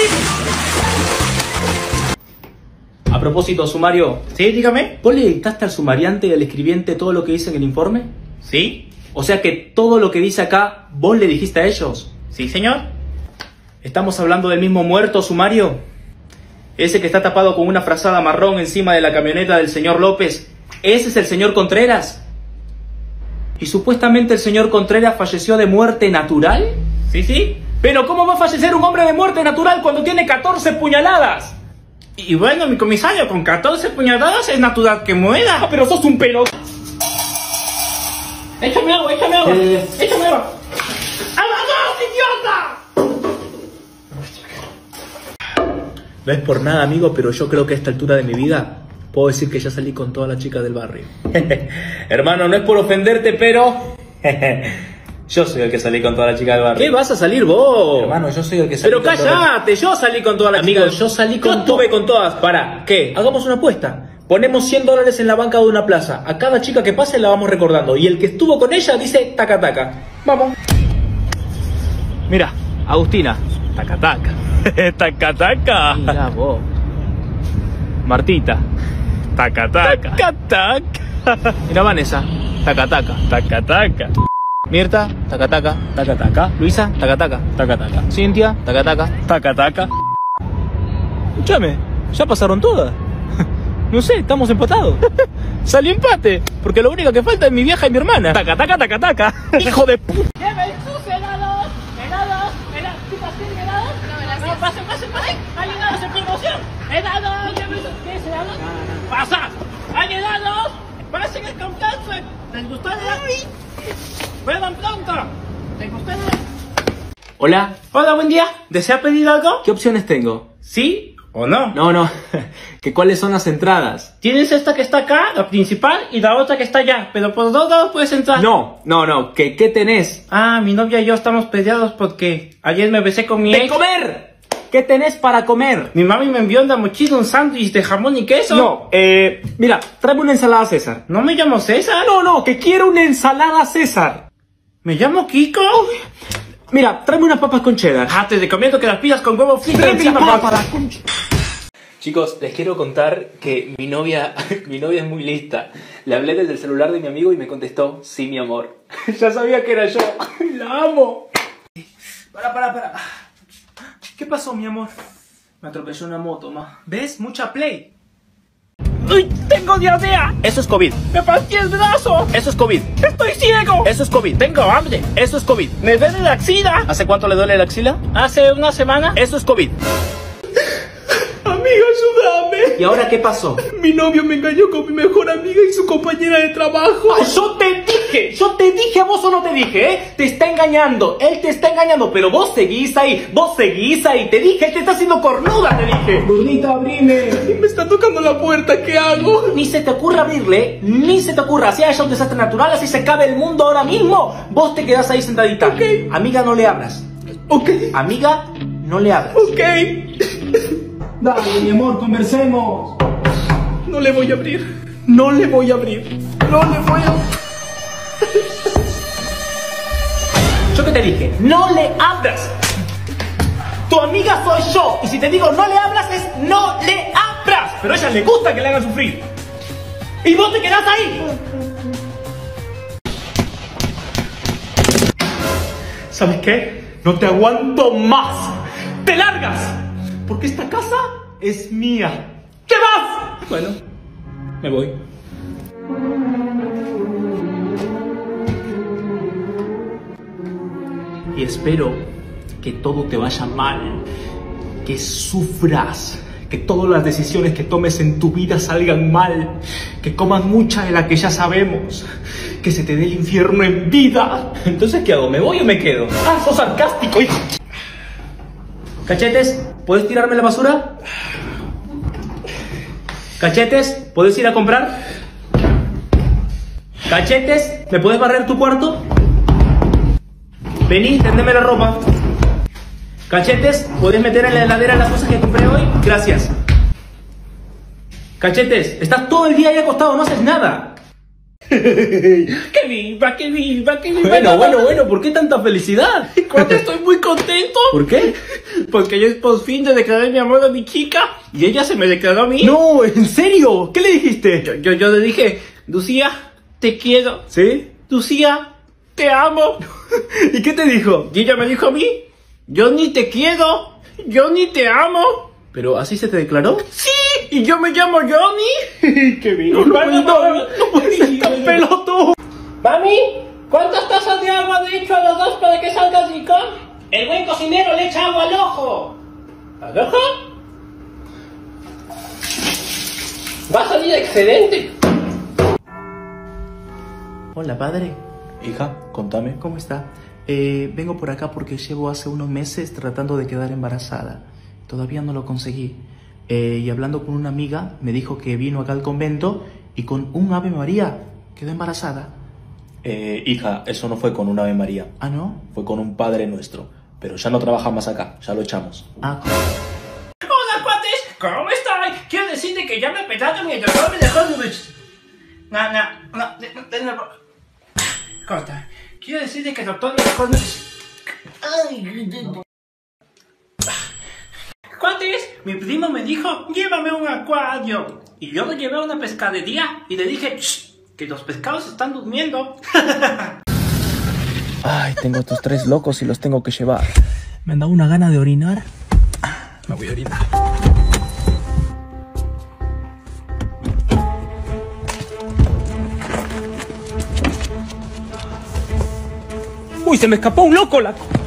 A propósito, sumario. Sí, dígame. ¿Vos le dictaste al sumariante y al escribiente todo lo que dice en el informe? Sí. O sea que todo lo que dice acá, ¿vos le dijiste a ellos? Sí, señor. ¿Estamos hablando del mismo muerto, sumario? Ese que está tapado con una frazada marrón encima de la camioneta del señor López. ¿Ese es el señor Contreras? ¿Y supuestamente el señor Contreras falleció de muerte natural? Sí, sí. ¿Pero cómo va a fallecer un hombre de muerte natural cuando tiene 14 puñaladas? Y bueno, mi comisario, con 14 puñaladas es natural que muera. Ah, pero sos un pelo. Échame agua, échame agua. Échame agua. ¡Vamos, idiota! No es por nada, amigo, pero yo creo que a esta altura de mi vida puedo decir que ya salí con todas las chicas del barrio. Hermano, no es por ofenderte, pero yo soy el que salí con todas las chicas del barrio. ¿Qué vas a salir vos? Hermano, yo soy el que salí Pero con cállate, yo salí con todas las chicas. Amigo, yo salí con Yo estuve con todas. ¿Para qué? Hagamos una apuesta. Ponemos $100 en la banca de una plaza. A cada chica que pase la vamos recordando. Y el que estuvo con ella dice taca taca. Vamos. Mira, Agustina. Taca taca. Taca taca. Mira vos. Martita. Taca taca. Taca taca. Mira Vanessa. Taca taca. Taca taca. Mirta. Taca taca. Taca taca. Luisa. Taca taca. Taca taca. Cintia. Taca taca. Taca taca. Escúchame. Ya pasaron todas. No sé, estamos empatados. Salió empate. Porque lo único que falta es mi vieja y mi hermana. Taca taca taca taca. Hijo de puta. ¡Lleven sus helados! ¡Helados! ¿Helados? ¿Chicas tienen helados? No, pasen, pasen, pasen. ¡Hay helados en promoción! ¡Helados! ¿Quieres helados? ¡Pasa! ¡Hay helados! ¡Pasen el confianza! ¿Les gustó el helado? ¡Vuelvan pronto! ¿Les gustó el helado? Hola. Hola, buen día. ¿Desea pedir algo? ¿Qué opciones tengo? ¿Sí ¿O no? No. ¿Que cuáles son las entradas? Tienes esta que está acá, la principal, y la otra que está allá. Pero por dos lados puedes entrar. No. ¿Qué tenés? Ah, mi novia y yo estamos peleados porque ayer me besé con mi ¡De ex. comer! ¿Qué tenés para comer? Mi mami me envió en la mochila un sándwich de jamón y queso. No, mira, tráeme una ensalada César. ¿No me llamo César? No, que quiero una ensalada César. ¿Me llamo Kiko? Mira, tráeme unas papas con cheddar. Ah, te recomiendo que las pidas con huevo frito encima. Chicos, les quiero contar que mi novia es muy lista. Le hablé desde el celular de mi amigo y me contestó, sí, mi amor. Ya sabía que era yo. La amo. Para. ¿Qué pasó, mi amor? Me atropelló una moto, ma. ¿Ves? Mucha play. ¡Uy! ¡Tengo diarrea! Eso es COVID. ¡Me partí el brazo! Eso es COVID. ¡Estoy ciego! Eso es COVID. ¡Tengo hambre! Eso es COVID. ¡Me duele la axila! ¿Hace cuánto le duele la axila? Hace una semana. Eso es COVID. Amigo, ayúdame. ¿Y ahora qué pasó? Mi novio me engañó con mi mejor amiga y su compañera de trabajo. Ah, yo te dije, a vos o no te dije, ¿eh? Te está engañando, él te está engañando, pero vos seguís ahí, te dije, él te está haciendo cornuda, te dije. Gordita, abrime. Me está tocando la puerta, ¿qué hago? Ni se te ocurra abrirle, ni se te ocurra, si haya un desastre natural, así se acabe el mundo ahora mismo, vos te quedás ahí sentadita. Ok. Amiga, no le abras. Ok. Amiga, no le abras. Ok. Dale, mi amor, conversemos. No le voy a abrir. No le voy a abrir. ¿Yo qué te dije? ¡No le abras! Tu amiga soy yo. Y si te digo no le abras es no le abras. Pero a ella le gusta que le hagan sufrir. Y vos te quedás ahí. ¿Sabes qué? No te aguanto más. ¡Te largas! Porque esta casa es mía. ¿Qué vas? Bueno, me voy. Y espero que todo te vaya mal, que sufras, que todas las decisiones que tomes en tu vida salgan mal, que comas mucha de la que ya sabemos, que se te dé el infierno en vida. Entonces, ¿qué hago? ¿Me voy o me quedo? ¡Ah, sos sarcástico! ¿Cachetes? ¿Puedes tirarme la basura? ¿Cachetes? ¿Puedes ir a comprar? ¿Cachetes? ¿Me puedes barrer tu cuarto? Vení, tendeme la ropa. ¿Cachetes? ¿Puedes meter en la heladera las cosas que compré hoy? Gracias. ¿Cachetes? Estás todo el día ahí acostado, no haces nada. ¡Que viva! Bueno, ¿por qué tanta felicidad? Estoy muy contento. ¿Por qué? Porque yo por fin le declaré mi amor a mi chica y ella se me declaró a mí. No, ¿en serio? ¿Qué le dijiste? Yo le dije, Lucía, te quiero. ¿Sí? Lucía, te amo. ¿Y qué te dijo? Y ella me dijo a mí, yo ni te quiero, yo ni te amo. ¿Pero así se te declaró? ¡Sí! ¡Y yo me llamo Johnny! ¡Qué bien! No puedes tan pelotudo. Mami, ¿cuántas tazas de agua le echo a los dos para que salga rico? El buen cocinero le echa agua al ojo. ¿Al ojo? Va a salir excelente. Hola, padre. Hija, contame. ¿Cómo está? Vengo por acá porque llevo hace unos meses tratando de quedar embarazada. Todavía no lo conseguí. Y hablando con una amiga, me dijo que vino acá al convento y con un Ave María quedó embarazada. Hija, eso no fue con un Ave María. ¿Ah, no? Fue con un Padre Nuestro. Pero ya no trabaja más acá, ya lo echamos. Ah. Hola, cuates, ¿cómo están? Quiero decirte que ya me petaron y el doctor me dejó de... No, corta. Quiero decirte que el doctor me dejó de... Cuates, mi primo me dijo, llévame a un acuario. Y yo lo llevé a una pescadería y le dije, que los pescados están durmiendo. Ay, tengo estos tres locos y los tengo que llevar. Me han dado una gana de orinar. Me voy a orinar. ¡Uy, se me escapó un loco!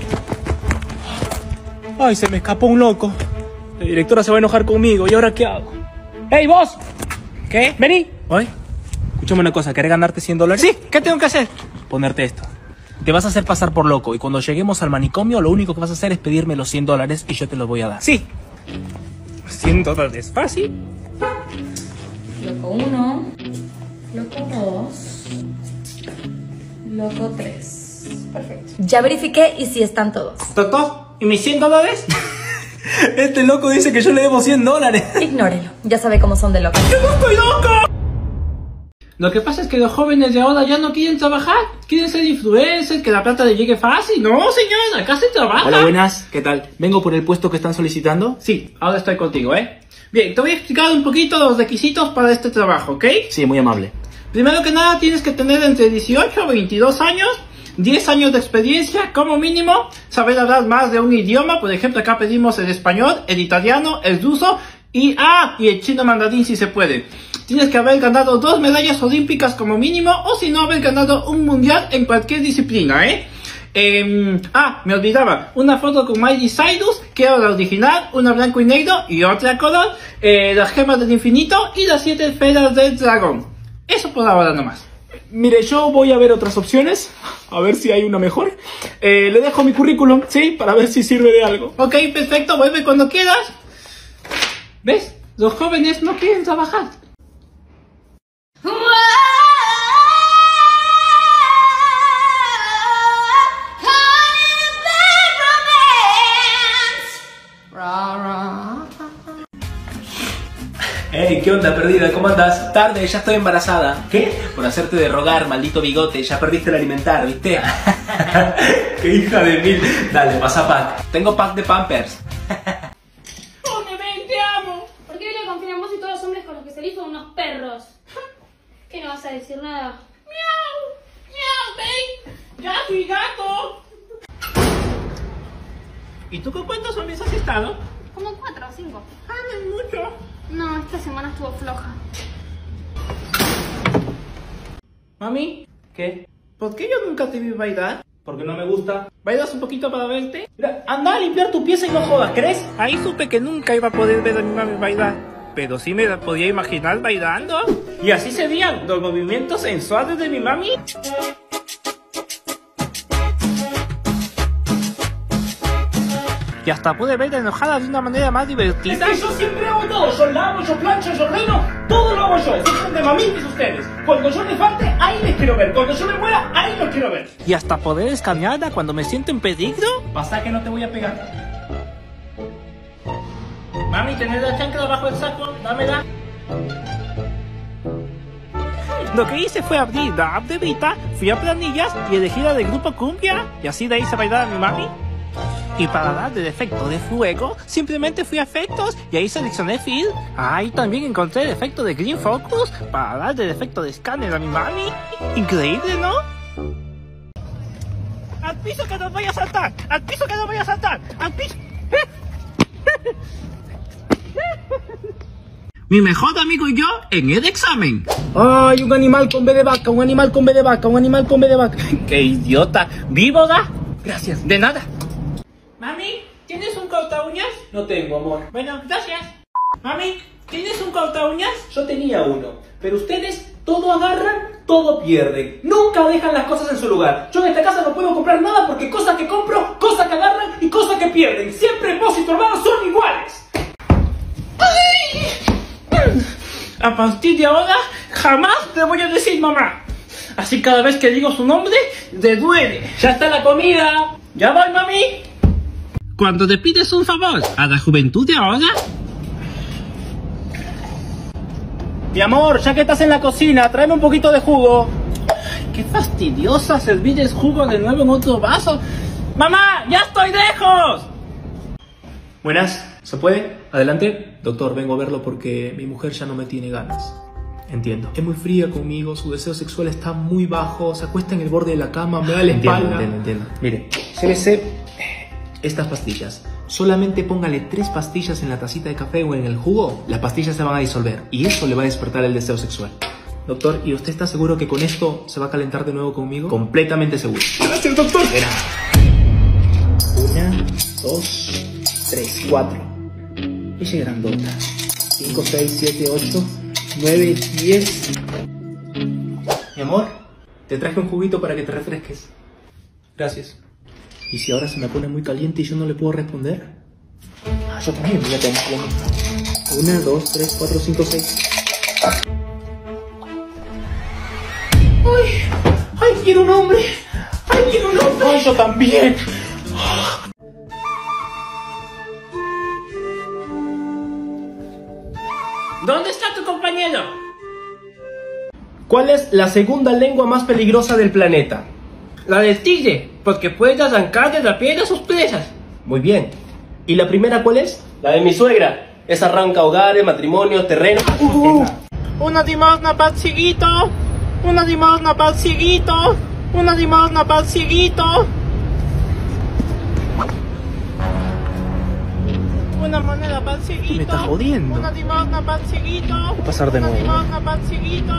¡Ay, se me escapó un loco! La directora se va a enojar conmigo. ¿Y ahora qué hago? ¡Ey, vos! ¿Qué? Vení. ¿Oye? Escúchame una cosa. ¿Querés ganarte $100? Sí, ¿qué tengo que hacer? Ponerte esto. Te vas a hacer pasar por loco y cuando lleguemos al manicomio lo único que vas a hacer es pedirme los $100 y yo te los voy a dar. Sí. $100 fácil. Loco 1, loco 2, loco 3. Perfecto. Ya verifiqué y sí están todos. Doctor, ¿y mis $100? Este loco dice que yo le debo $100. Ignórelo, ya sabe cómo son de locos. ¡Yo no estoy loco! Lo que pasa es que los jóvenes de ahora ya no quieren trabajar. Quieren ser influencers, que la plata les llegue fácil. No, señores, acá se trabaja. Hola, buenas. ¿Qué tal? ¿Vengo por el puesto que están solicitando? Sí, ahora estoy contigo, ¿eh? Bien, te voy a explicar un poquito los requisitos para este trabajo, ¿ok? Sí, muy amable. Primero que nada, tienes que tener entre 18 y 22 años, 10 años de experiencia como mínimo, saber hablar más de un idioma. Por ejemplo, acá pedimos el español, el italiano, el ruso y el chino mandarín si se puede. Tienes que haber ganado 2 medallas olímpicas como mínimo, o si no, haber ganado un mundial en cualquier disciplina, ¿eh? Me olvidaba, una foto con Miley Cyrus, que era la original, una blanco y negro y otra color, las gemas del infinito y las 7 esferas del dragón. Eso por ahora nomás. Mire, yo voy a ver otras opciones, a ver si hay una mejor. Le dejo mi currículum, ¿sí? Para ver si sirve de algo. Ok, perfecto, vuelve cuando quieras. ¿Ves? Los jóvenes no quieren trabajar. Hey, ¿qué onda, perdida? ¿Cómo andas? Tarde, ya estoy embarazada. ¿Qué? Por hacerte de rogar, maldito bigote. Ya perdiste el alimentar, ¿viste? ¡Qué hija de mil! Dale, pasa pack. Tengo pack de Pampers. ¡Come, ven, te amo! ¿Por qué le confían en vos y todos los hombres con los que salís son unos perros? ¿Qué no vas a decir nada? ¡Miau! ¡Miau, ven! ¡Ya fui gato! ¿Y tú con cuántos hombres has estado? Como 4 o 5. Ah, no es mucho. No, esta semana estuvo floja. Mami, ¿Qué? ¿por qué yo nunca te vi bailar? Porque no me gusta. ¿Bailas un poquito para verte? Mira, anda a limpiar tu pieza y no jodas, ¿crees? Ahí supe que nunca iba a poder ver a mi mami bailar, pero sí me la podía imaginar bailando. Y así serían los movimientos sensuales de mi mami. Y hasta pude verla enojada de una manera más divertida. Es que yo siempre hago todo. Yo lavo, yo plancho, yo ordeno. Todo lo hago yo. Son de mamitis ustedes. Cuando yo les falte, ahí les quiero ver. Cuando yo me muera, ahí los quiero ver. Y hasta poder escanearla cuando me siento en peligro. Pasa que no te voy a pegar. Mami, ¿tenés la chancla debajo del saco? Dámela. Lo que hice fue abrir la app de Vita, fui a planillas y elegí la del grupo Cumbia. Y así de ahí se bailar a mi mami. Y para darle el efecto de fuego, simplemente fui a efectos y ahí seleccioné Field. Ahí también encontré el efecto de Green Focus para darle el efecto de escáner a mi mami. Increíble, ¿no? ¡Al piso que no voy a saltar! ¡Al piso que no voy a saltar! ¡Al piso! Mi mejor amigo y yo en el examen. Ay, un animal con B de vaca, un animal con B de vaca, un animal con B de vaca. ¡Qué idiota! ¿Víbora? Gracias. De nada. Mami, ¿tienes un corta uñas? No tengo, amor. Bueno, gracias. Mami, ¿tienes un corta uñas? Yo tenía uno, pero ustedes todo agarran, todo pierden. Nunca dejan las cosas en su lugar. Yo en esta casa no puedo comprar nada porque cosas que compro, cosas que agarran y cosas que pierden. Siempre vos y tu hermano son iguales. A partir de ahora, jamás te voy a decir mamá. Así cada vez que digo su nombre, te duele. Ya está la comida. Ya voy, mami. Cuando te pides un favor a la juventud de ahora... Mi amor, ya que estás en la cocina, tráeme un poquito de jugo. Ay, qué fastidiosa servir el jugo de nuevo en otro vaso. ¡Mamá, ya estoy lejos! Buenas, ¿se puede? Adelante. Doctor, vengo a verlo porque mi mujer ya no me tiene ganas. Entiendo. Es muy fría conmigo, su deseo sexual está muy bajo, se acuesta en el borde de la cama, me da la espalda. Entiendo. Mire, llévese estas pastillas. Solamente póngale 3 pastillas en la tacita de café o en el jugo. Las pastillas se van a disolver y eso le va a despertar el deseo sexual. Doctor, ¿y usted está seguro que con esto se va a calentar de nuevo conmigo? Completamente seguro. Gracias, doctor. Verá. 1, 2, 3, 4. Ella es grandota. 5, 6, 7, 8, 9, 10. Mi amor, te traje un juguito para que te refresques. Gracias. ¿Y si ahora se me pone muy caliente y yo no le puedo responder? Yo también voy a tener lo mismo. 1, 2, 3, 4, 5, 6. ¡Ay, quiero un hombre! ¡Ay, quiero un hombre! ¡Ay, yo también! ¿Dónde está tu compañero? ¿Cuál es la segunda lengua más peligrosa del planeta? La del tigre, porque puede arrancarle la piel a sus presas. Muy bien. ¿Y la primera cuál es? La de mi suegra. Esa arranca hogares, matrimonios, terrenos. Una limosna para el cieguito. Una limosna para el cieguito. Una limosna para el cieguito. Una moneda para el cieguito. Me estás jodiendo. Una limosna para el cieguito. Va a pasar de nuevo. Una limosna para el cieguito.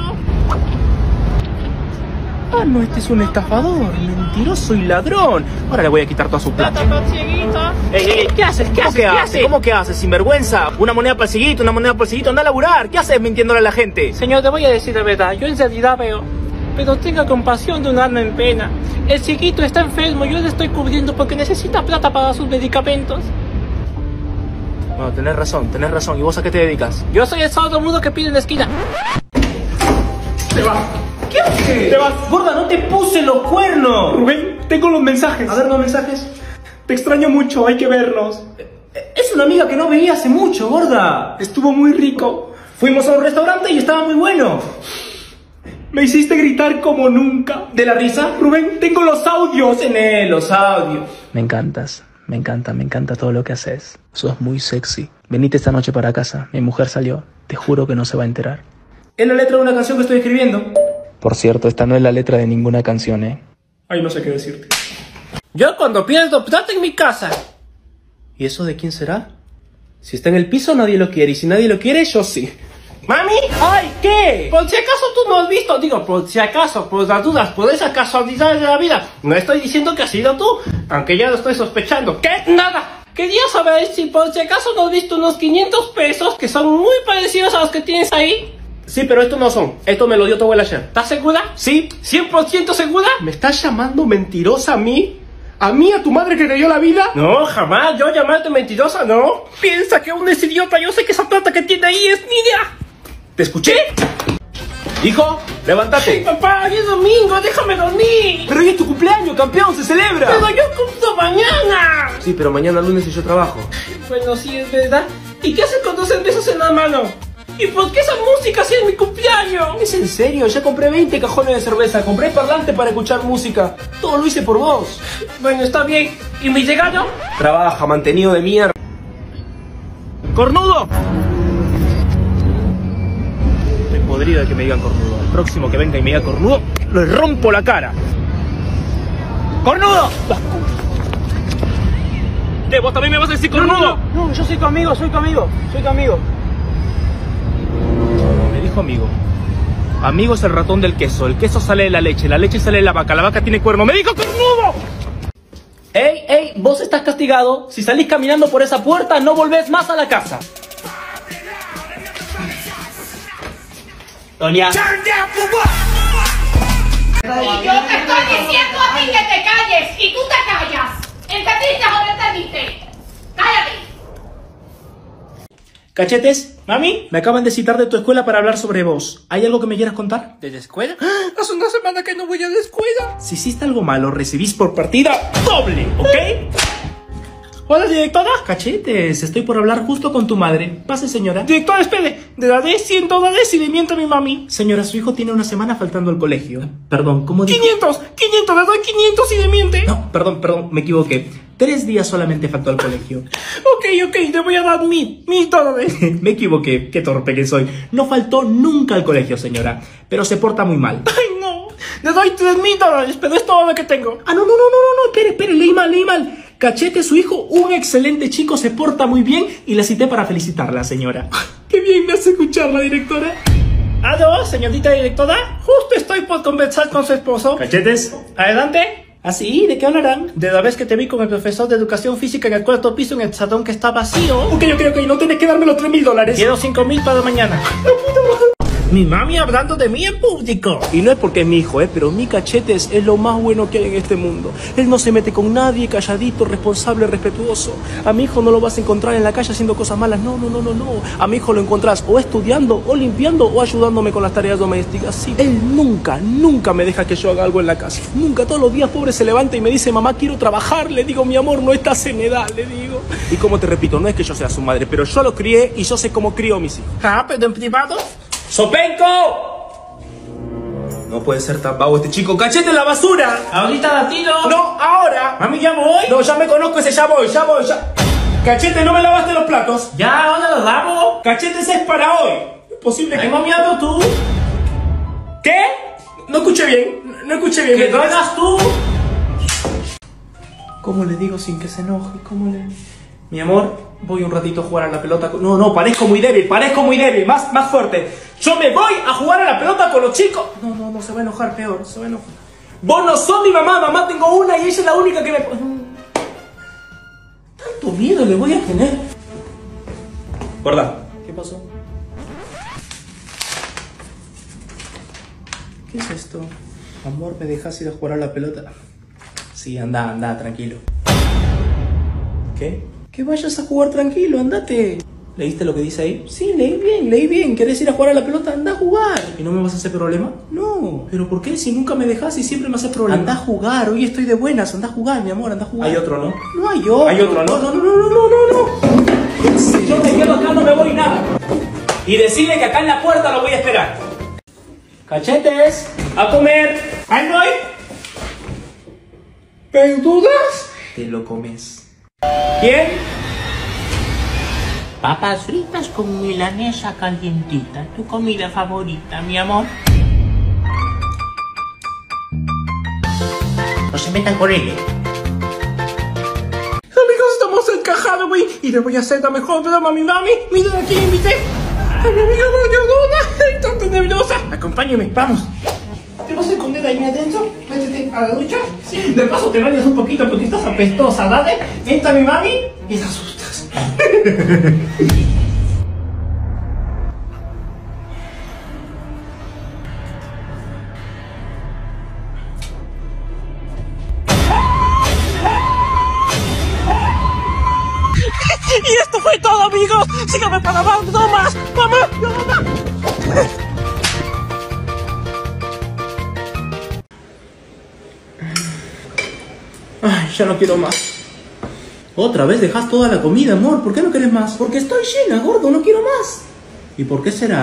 Ah, no, este es un estafador, mentiroso y ladrón. Ahora le voy a quitar toda su plata. Plata para el cieguito. ¿Qué haces? ¿Qué haces? ¿Cómo que haces? Sinvergüenza. Una moneda para el cieguito, una moneda para el cieguito. Anda a laburar. ¿Qué haces mintiéndole a la gente? Señor, te voy a decir la verdad. Yo en realidad veo. Pero tenga compasión de un alma en pena. El cieguito está enfermo. Yo le estoy cubriendo porque necesita plata para sus medicamentos. No, tenés razón. ¿Y vos a qué te dedicas? Yo soy el sordo mudo que pide en la esquina. Te vas. ¿Qué haces? Te vas. Gorda, no te puse los cuernos. Rubén, tengo los mensajes. A ver los mensajes. Te extraño mucho, hay que vernos. Es una amiga que no veía hace mucho, gorda. Estuvo muy rico. Fuimos a un restaurante y estaba muy bueno. Me hiciste gritar como nunca. ¿De la risa? Rubén, tengo los audios. Los audios. Me encantas, me encanta todo lo que haces. Sos muy sexy. Venite esta noche para casa. Mi mujer salió. Te juro que no se va a enterar. Es la letra de una canción que estoy escribiendo. Por cierto, esta no es la letra de ninguna canción, ¿eh? Ay, no sé qué decirte. Yo cuando pierdo plata en mi casa. ¿Y eso de quién será? Si está en el piso nadie lo quiere, y si nadie lo quiere, yo sí. ¡Mami! ¡Ay, qué! Por si acaso tú no has visto, digo, por si acaso, por las dudas, por esas casualidades de la vida. No estoy diciendo que has sido tú, aunque ya lo estoy sospechando. ¿Qué? Nada. Quería saber si por si acaso no has visto unos 500 pesos que son muy parecidos a los que tienes ahí. Sí, pero estos no son. Esto me lo dio tu abuela ayer. ¿Estás segura? Sí. ¿100% segura? ¿Me estás llamando mentirosa a mí? ¿A mí, a tu madre que te dio la vida? No, jamás. Yo llamarte mentirosa, no. Piensa que aún es idiota. Yo sé que esa plata que tiene ahí es mía. ¿Te escuché? Hijo, levántate. Ay, papá, hoy es domingo. Déjame dormir. Pero hoy es tu cumpleaños, campeón. Se celebra. Pero yo cumplo mañana. Sí, pero mañana lunes y yo trabajo. Bueno, sí, es verdad. ¿Y qué haces con 2 cervezas en la mano? ¿Y por qué esa música si es mi cumpleaños? ¿Es en serio? Ya compré 20 cajones de cerveza, compré parlante para escuchar música. Todo lo hice por vos. Bueno, está bien. ¿Y mi regalo? Trabaja, mantenido de mierda. ¡Cornudo! Estoy podrido de que me digan cornudo. El próximo que venga y me diga cornudo, le rompo la cara. ¡Cornudo! ¿Vos también me vas a decir cornudo? No, yo soy tu amigo, soy tu amigo. Me dijo amigo. Amigo es el ratón del queso. El queso sale de la leche sale de la vaca tiene cuerno. ¡Me dijo cornudo! ¡Ey! Vos estás castigado. Si salís caminando por esa puerta, no volvés más a la casa. Doña. Y yo te estoy diciendo a ti que te calles y tú te callas. ¿Entendiste o no entendiste? ¡Cállate! Cachetes, mami, me acaban de citar de tu escuela para hablar sobre vos. ¿Hay algo que me quieras contar? ¿De la escuela? Hace una semana que no voy a la escuela. Si hiciste algo malo, recibís por partida doble, ¿ok? Hola, directora. Cachetes, estoy por hablar justo con tu madre. Pase, señora. Directora, espere. Le daré $100 y le miento a mi mami. Señora, su hijo tiene una semana faltando al colegio. Perdón, ¿cómo dijo? 500, le doy 500 y le miente. No, perdón, me equivoqué. 3 días solamente faltó al colegio. Ok, le voy a dar $1,000. Me equivoqué, qué torpe que soy. No faltó nunca al colegio, señora, pero se porta muy mal. Ay, no. Le doy $3,000, pero es todo lo que tengo. Ah, no, espere, leí mal. Cachete, su hijo, un excelente chico, se porta muy bien y la cité para felicitarla, señora. Qué bien me hace escuchar la directora. ¿Aló, señorita directora? Justo estoy por conversar con su esposo. Cachetes, adelante. ¿Ah, sí? ¿De qué hablarán? De la vez que te vi con el profesor de educación física en el 4º piso en el salón que está vacío. Ok, no tienes que darme los $3,000. Quiero $5,000 para mañana. Mi mami hablando de mí en público. Y no es porque es mi hijo, pero mi Cachetes es lo más bueno que hay en este mundo. Él no se mete con nadie, calladito, responsable, respetuoso. A mi hijo no lo vas a encontrar en la calle haciendo cosas malas. No. A mi hijo lo encontrás o estudiando, o limpiando, o ayudándome con las tareas domésticas. Sí, él nunca me deja que yo haga algo en la casa. Nunca, todos los días, pobre, se levanta y me dice, mamá, quiero trabajar. Le digo, mi amor, no estás en edad, le digo. Y como te repito, no es que yo sea su madre, pero yo lo crié y yo sé cómo crío a mis hijos. Ah, pero en privado. ¡Sopenco! No puede ser tan vago este chico. ¡Cachete en la basura! Ahorita la tiro. No, ahora. Mami, ya voy. No, ya me conozco ese, ya voy. Cachete, no me lavaste los platos. Ya, ahora los lavo. Cachete, ese es para hoy. Es posible que... Ay, mami, hazlo tú. ¿Qué? No escuché bien. Que lo hagas tú. ¿Cómo le digo sin que se enoje? ¿Cómo le...? Mi amor, voy un ratito a jugar a la pelota con... No, parezco muy débil. Más fuerte. Yo me voy a jugar a la pelota con los chicos. No, se va a enojar peor, se va a enojar. Vos no sos mi mamá, tengo una y ella es la única que me... Tanto miedo le voy a tener. Gorda, ¿qué pasó? ¿Qué es esto? Amor, ¿me dejas ir a jugar a la pelota? Sí, anda, tranquilo. ¿Qué? Que vayas a jugar tranquilo, andate. ¿Leíste lo que dice ahí? Sí, leí bien. ¿Querés ir a jugar a la pelota? Anda a jugar. ¿Y no me vas a hacer problema? No. ¿Pero por qué? Si nunca me dejas y siempre me haces problema. Anda a jugar, hoy estoy de buenas. Anda a jugar, mi amor, anda a jugar. ¿Hay otro, no? No hay otro. ¿Hay otro, no? No. Si yo me quedo acá no me voy nada. Y decirle que acá en la puerta lo voy a esperar. Cachetes, a comer. Ahí voy. ¿Dudas? Te lo comes. ¿Quién? Papas fritas con milanesa calientita. Tu comida favorita, mi amor. No se metan con él. Amigos, estamos encajados, güey. Y le voy a hacer la mejor broma a mi mami. Miren aquí, invité. Ay, mi amiga me ayudó. Estoy nerviosa. Acompáñeme, vamos. ¿Te vas a esconder ahí adentro? Métete a la ducha. Sí. De paso te bañas un poquito porque estás apestosa, dale. Entra mi mami y la asustas. Y esto fue todo, amigos. Síganme para más bromas. ¡Mamá! Ay, ya no quiero más. Otra vez dejas toda la comida, amor. ¿Por qué no querés más? Porque estoy llena, gordo, no quiero más. ¿Y por qué será,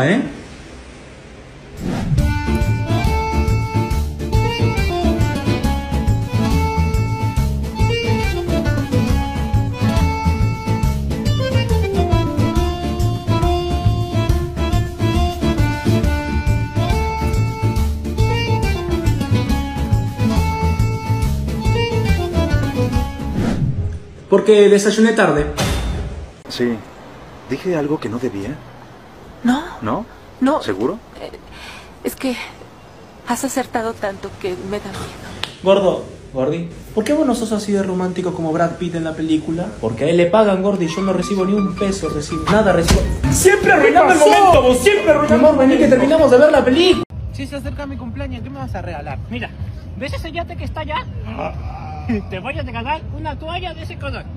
Porque desayuné tarde. Sí. ¿Dije algo que no debía? No. ¿No? No. ¿Seguro? Es que has acertado tanto que me da miedo. Gordi, ¿por qué vos no sos así de romántico como Brad Pitt en la película? Porque a él le pagan, Gordi, y yo no recibo ni un peso, nada recibo. ¡Siempre arruinando el momento, vos! ¡Siempre arruinando! Amor, vení que terminamos de ver la película. Si se acerca mi cumpleaños, ¿qué me vas a regalar? Mira, ¿ves ese yate que está allá? Te voy a regalar una toalla de ese color.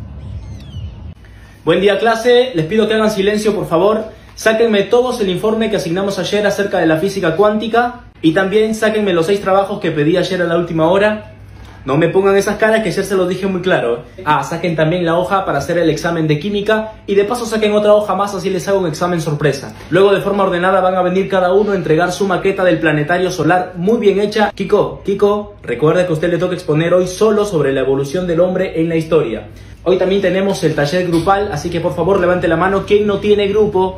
Buen día, clase. Les pido que hagan silencio, por favor. Sáquenme todos el informe que asignamos ayer acerca de la física cuántica. Y también sáquenme los 6 trabajos que pedí ayer a la última hora. No me pongan esas caras que ayer se los dije muy claro. Saquen también la hoja para hacer el examen de química. Y de paso saquen otra hoja más, así les hago un examen sorpresa. Luego de forma ordenada van a venir cada uno a entregar su maqueta del planetario solar muy bien hecha. Kiko, recuerda que a usted le toca exponer hoy solo sobre la evolución del hombre en la historia. Hoy también tenemos el taller grupal, así que por favor levante la mano quien no tiene grupo.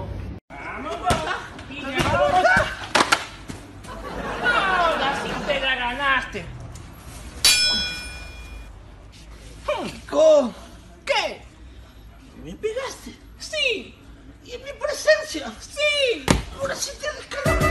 Ahora sí te la ganaste. ¿Qué? ¿Me pegaste? Sí. ¿Y en mi presencia? Sí. Ahora sí te descargo.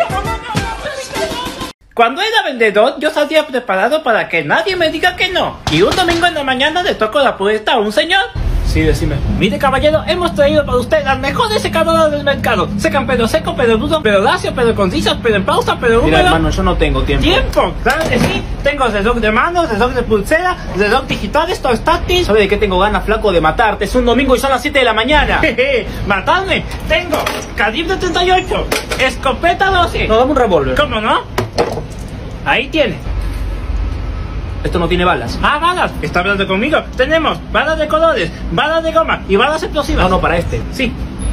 Cuando era vendedor, yo salía preparado para que nadie me diga que no. Y un domingo en la mañana le toco la puerta a un señor. Sí, decime. Mire, caballero, hemos traído para usted las mejores secadoras del mercado. Secan pelo seco, pelo duro, pelo lacio, pelo conciso, pelo en pausa, pelo húmedo. Mira, hermano, yo no tengo tiempo. ¿Tiempo? Claro que sí. Tengo reloj de mano, reloj de pulsera, reloj digital, esto es táctil. ¿Sabes de qué tengo ganas, flaco? De matarte. Es un domingo y son las 7 de la mañana. Jeje, matarme. Tengo calibre 38, escopeta 12. No, dame un revólver. ¿Cómo no? Ahí tiene. Esto no tiene balas. Ah, balas. ¿Está hablando conmigo? Tenemos balas de colores, balas de goma y balas explosivas. No, para este. Sí.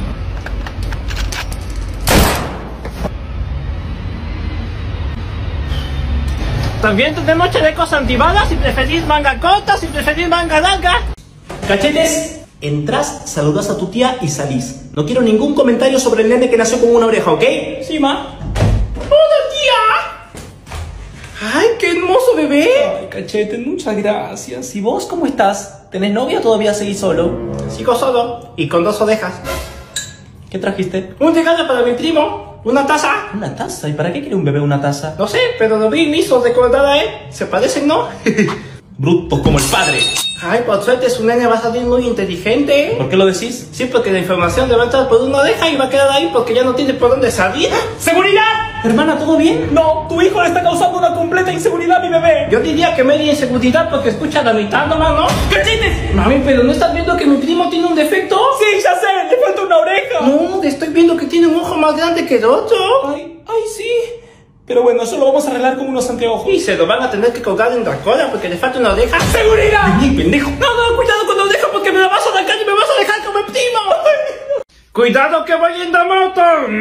También tenemos chalecos antibalas si preferís manga corta, si preferís manga larga. Cachetes, entras, saludas a tu tía y salís. No quiero ningún comentario sobre el nene que nació con una oreja, ¿ok? Sí, ma. ¡Hola, tía! ¡Ay, qué hermoso bebé! Ay, Cachete, muchas gracias. ¿Y vos cómo estás? ¿Tenés novia o todavía seguís solo? Sigo solo y con 2 orejas. ¿Qué trajiste? Un regalo para mi primo. Una taza. ¿Una taza? ¿Y para qué quiere un bebé una taza? No sé, pero lo vi y me hizo recordar a él. Se parecen, ¿no? Brutos como el padre. Ay, por suerte su nene va a salir muy inteligente. ¿Por qué lo decís? Sí, porque la información le va a entrar por una oreja y va a quedar ahí porque ya no tiene por dónde salir. ¡Seguridad! Hermana, ¿todo bien? No, tu hijo le está causando una completa inseguridad a mi bebé. Yo diría que media inseguridad porque escucha la mitad nomás, ¿no? ¡Cachetes! Mami, pero ¿no estás viendo que mi primo tiene un defecto? Sí, ya sé, le falta una oreja. No, te estoy viendo que tiene un ojo más grande que el otro. Ay, sí. Pero bueno, eso lo vamos a arreglar con unos anteojos. Y se lo van a tener que colgar en la cola porque le falta una oreja. ¡Seguridad! ¡Ay, pendejo! No, cuidado con la oreja porque me la vas a sacar y me vas a dejar como el primo. ¡Cuidado que voy en la moto!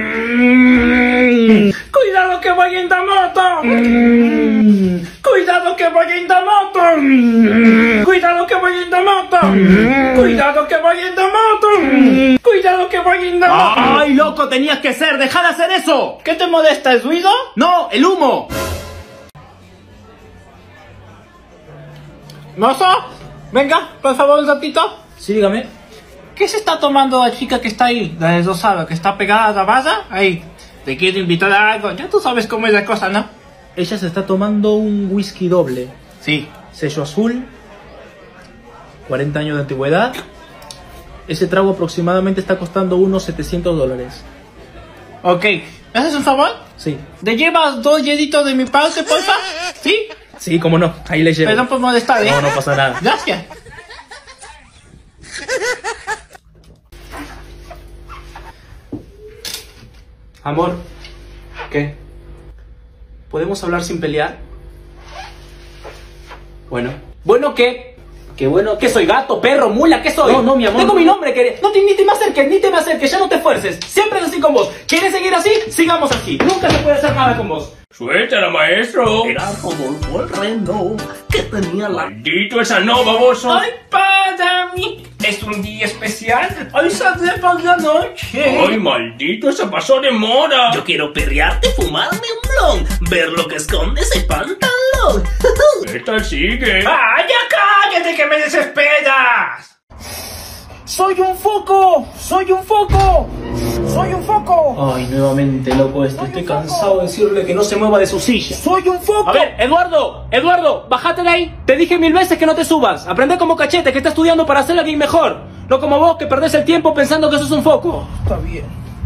¡Cuidado que voy en la moto! ¡Cuidado que voy en la moto! ¡Cuidado que voy en la moto! ¡Cuidado que voy en la moto! ¡Cuidado que voy en la moto! ¡Ay, loco, tenías que ser! ¡Deja de hacer eso! ¿Qué te molesta, el ruido? ¡No, el humo! ¿Mozo? Venga, por favor, un ratito. Sí, dígame. ¿Qué se está tomando la chica que está ahí? La de rosado, que está pegada a la valla. Ahí. Te quiero invitar a algo. Ya tú sabes cómo es la cosa, ¿no? Ella se está tomando un whisky doble. Sí. Sello azul. 40 años de antigüedad. Ese trago aproximadamente está costando unos $700. Ok. ¿Me haces un favor? Sí. ¿Le llevas 2 hielitos de mi parte, porfa? ¿Sí? Sí, cómo no. Ahí le llevo. Perdón por molestar, ¿eh? No pasa nada. Gracias. Amor, ¿qué? ¿Podemos hablar sin pelear? Bueno. ¿Bueno qué? ¿Qué bueno? ¿Qué soy? ¿Gato, perro, mula? ¿Qué soy? No, mi amor. Tengo mi nombre, que ni te me acerques, ya no te esfuerces. Siempre es así con vos. ¿Quieres seguir así? Sigamos así. Nunca se puede hacer nada con vos. Suéltala, maestro. Era Rodolfo el Reno que tenía la... Maldito esa no, baboso. ¡Ay, para mí! Es un día especial. Hoy saldré por la noche. ¡Ay, maldito! ¡Se pasó de moda! Yo quiero perrearte, fumarme un blon, ver lo que esconde ese pantalón. ¡Esta sigue! ¡Vaya, cállate que me desesperas! ¡Soy un foco! ¡Soy un foco! ¡Soy un foco! Ay, nuevamente, loco, estoy cansado de decirle que no se mueva de su silla. ¡Soy un foco! A ver, Eduardo, bájate de ahí. Te dije 1000 veces que no te subas. Aprende como Cachete, que está estudiando para ser alguien mejor. No como vos, que perdés el tiempo pensando que sos un foco. Está bien.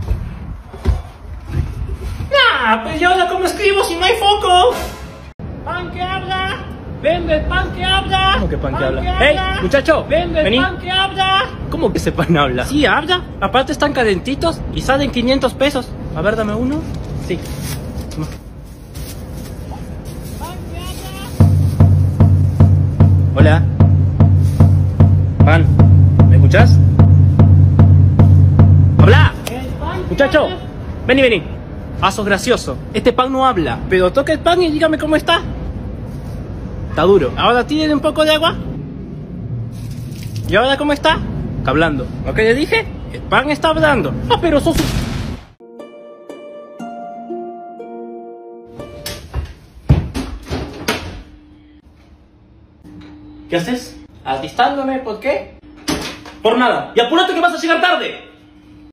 Nah, pues yo ahora cómo escribo si no hay foco. Pan que habla. Vende el pan que habla. ¿Cómo que pan que habla? ¡Ey, muchacho! Vende el vení. pan que habla. ¿Cómo que ese pan habla? Sí, habla. Aparte están calentitos y salen 500 pesos. A ver, dame uno. Sí. Hola. Pan, ¿me escuchás? ¡Habla! Muchacho, vení. Ah, sos gracioso. Este pan no habla. Pero toque el pan y dígame cómo está. Está duro. Ahora tiene un poco de agua. ¿Y ahora cómo está? Está hablando. ¿Lo que le dije? El pan está hablando. Ah, pero sos... ¿Qué haces? Alistándome, ¿por qué? Por nada. Y apúrate que vas a llegar tarde.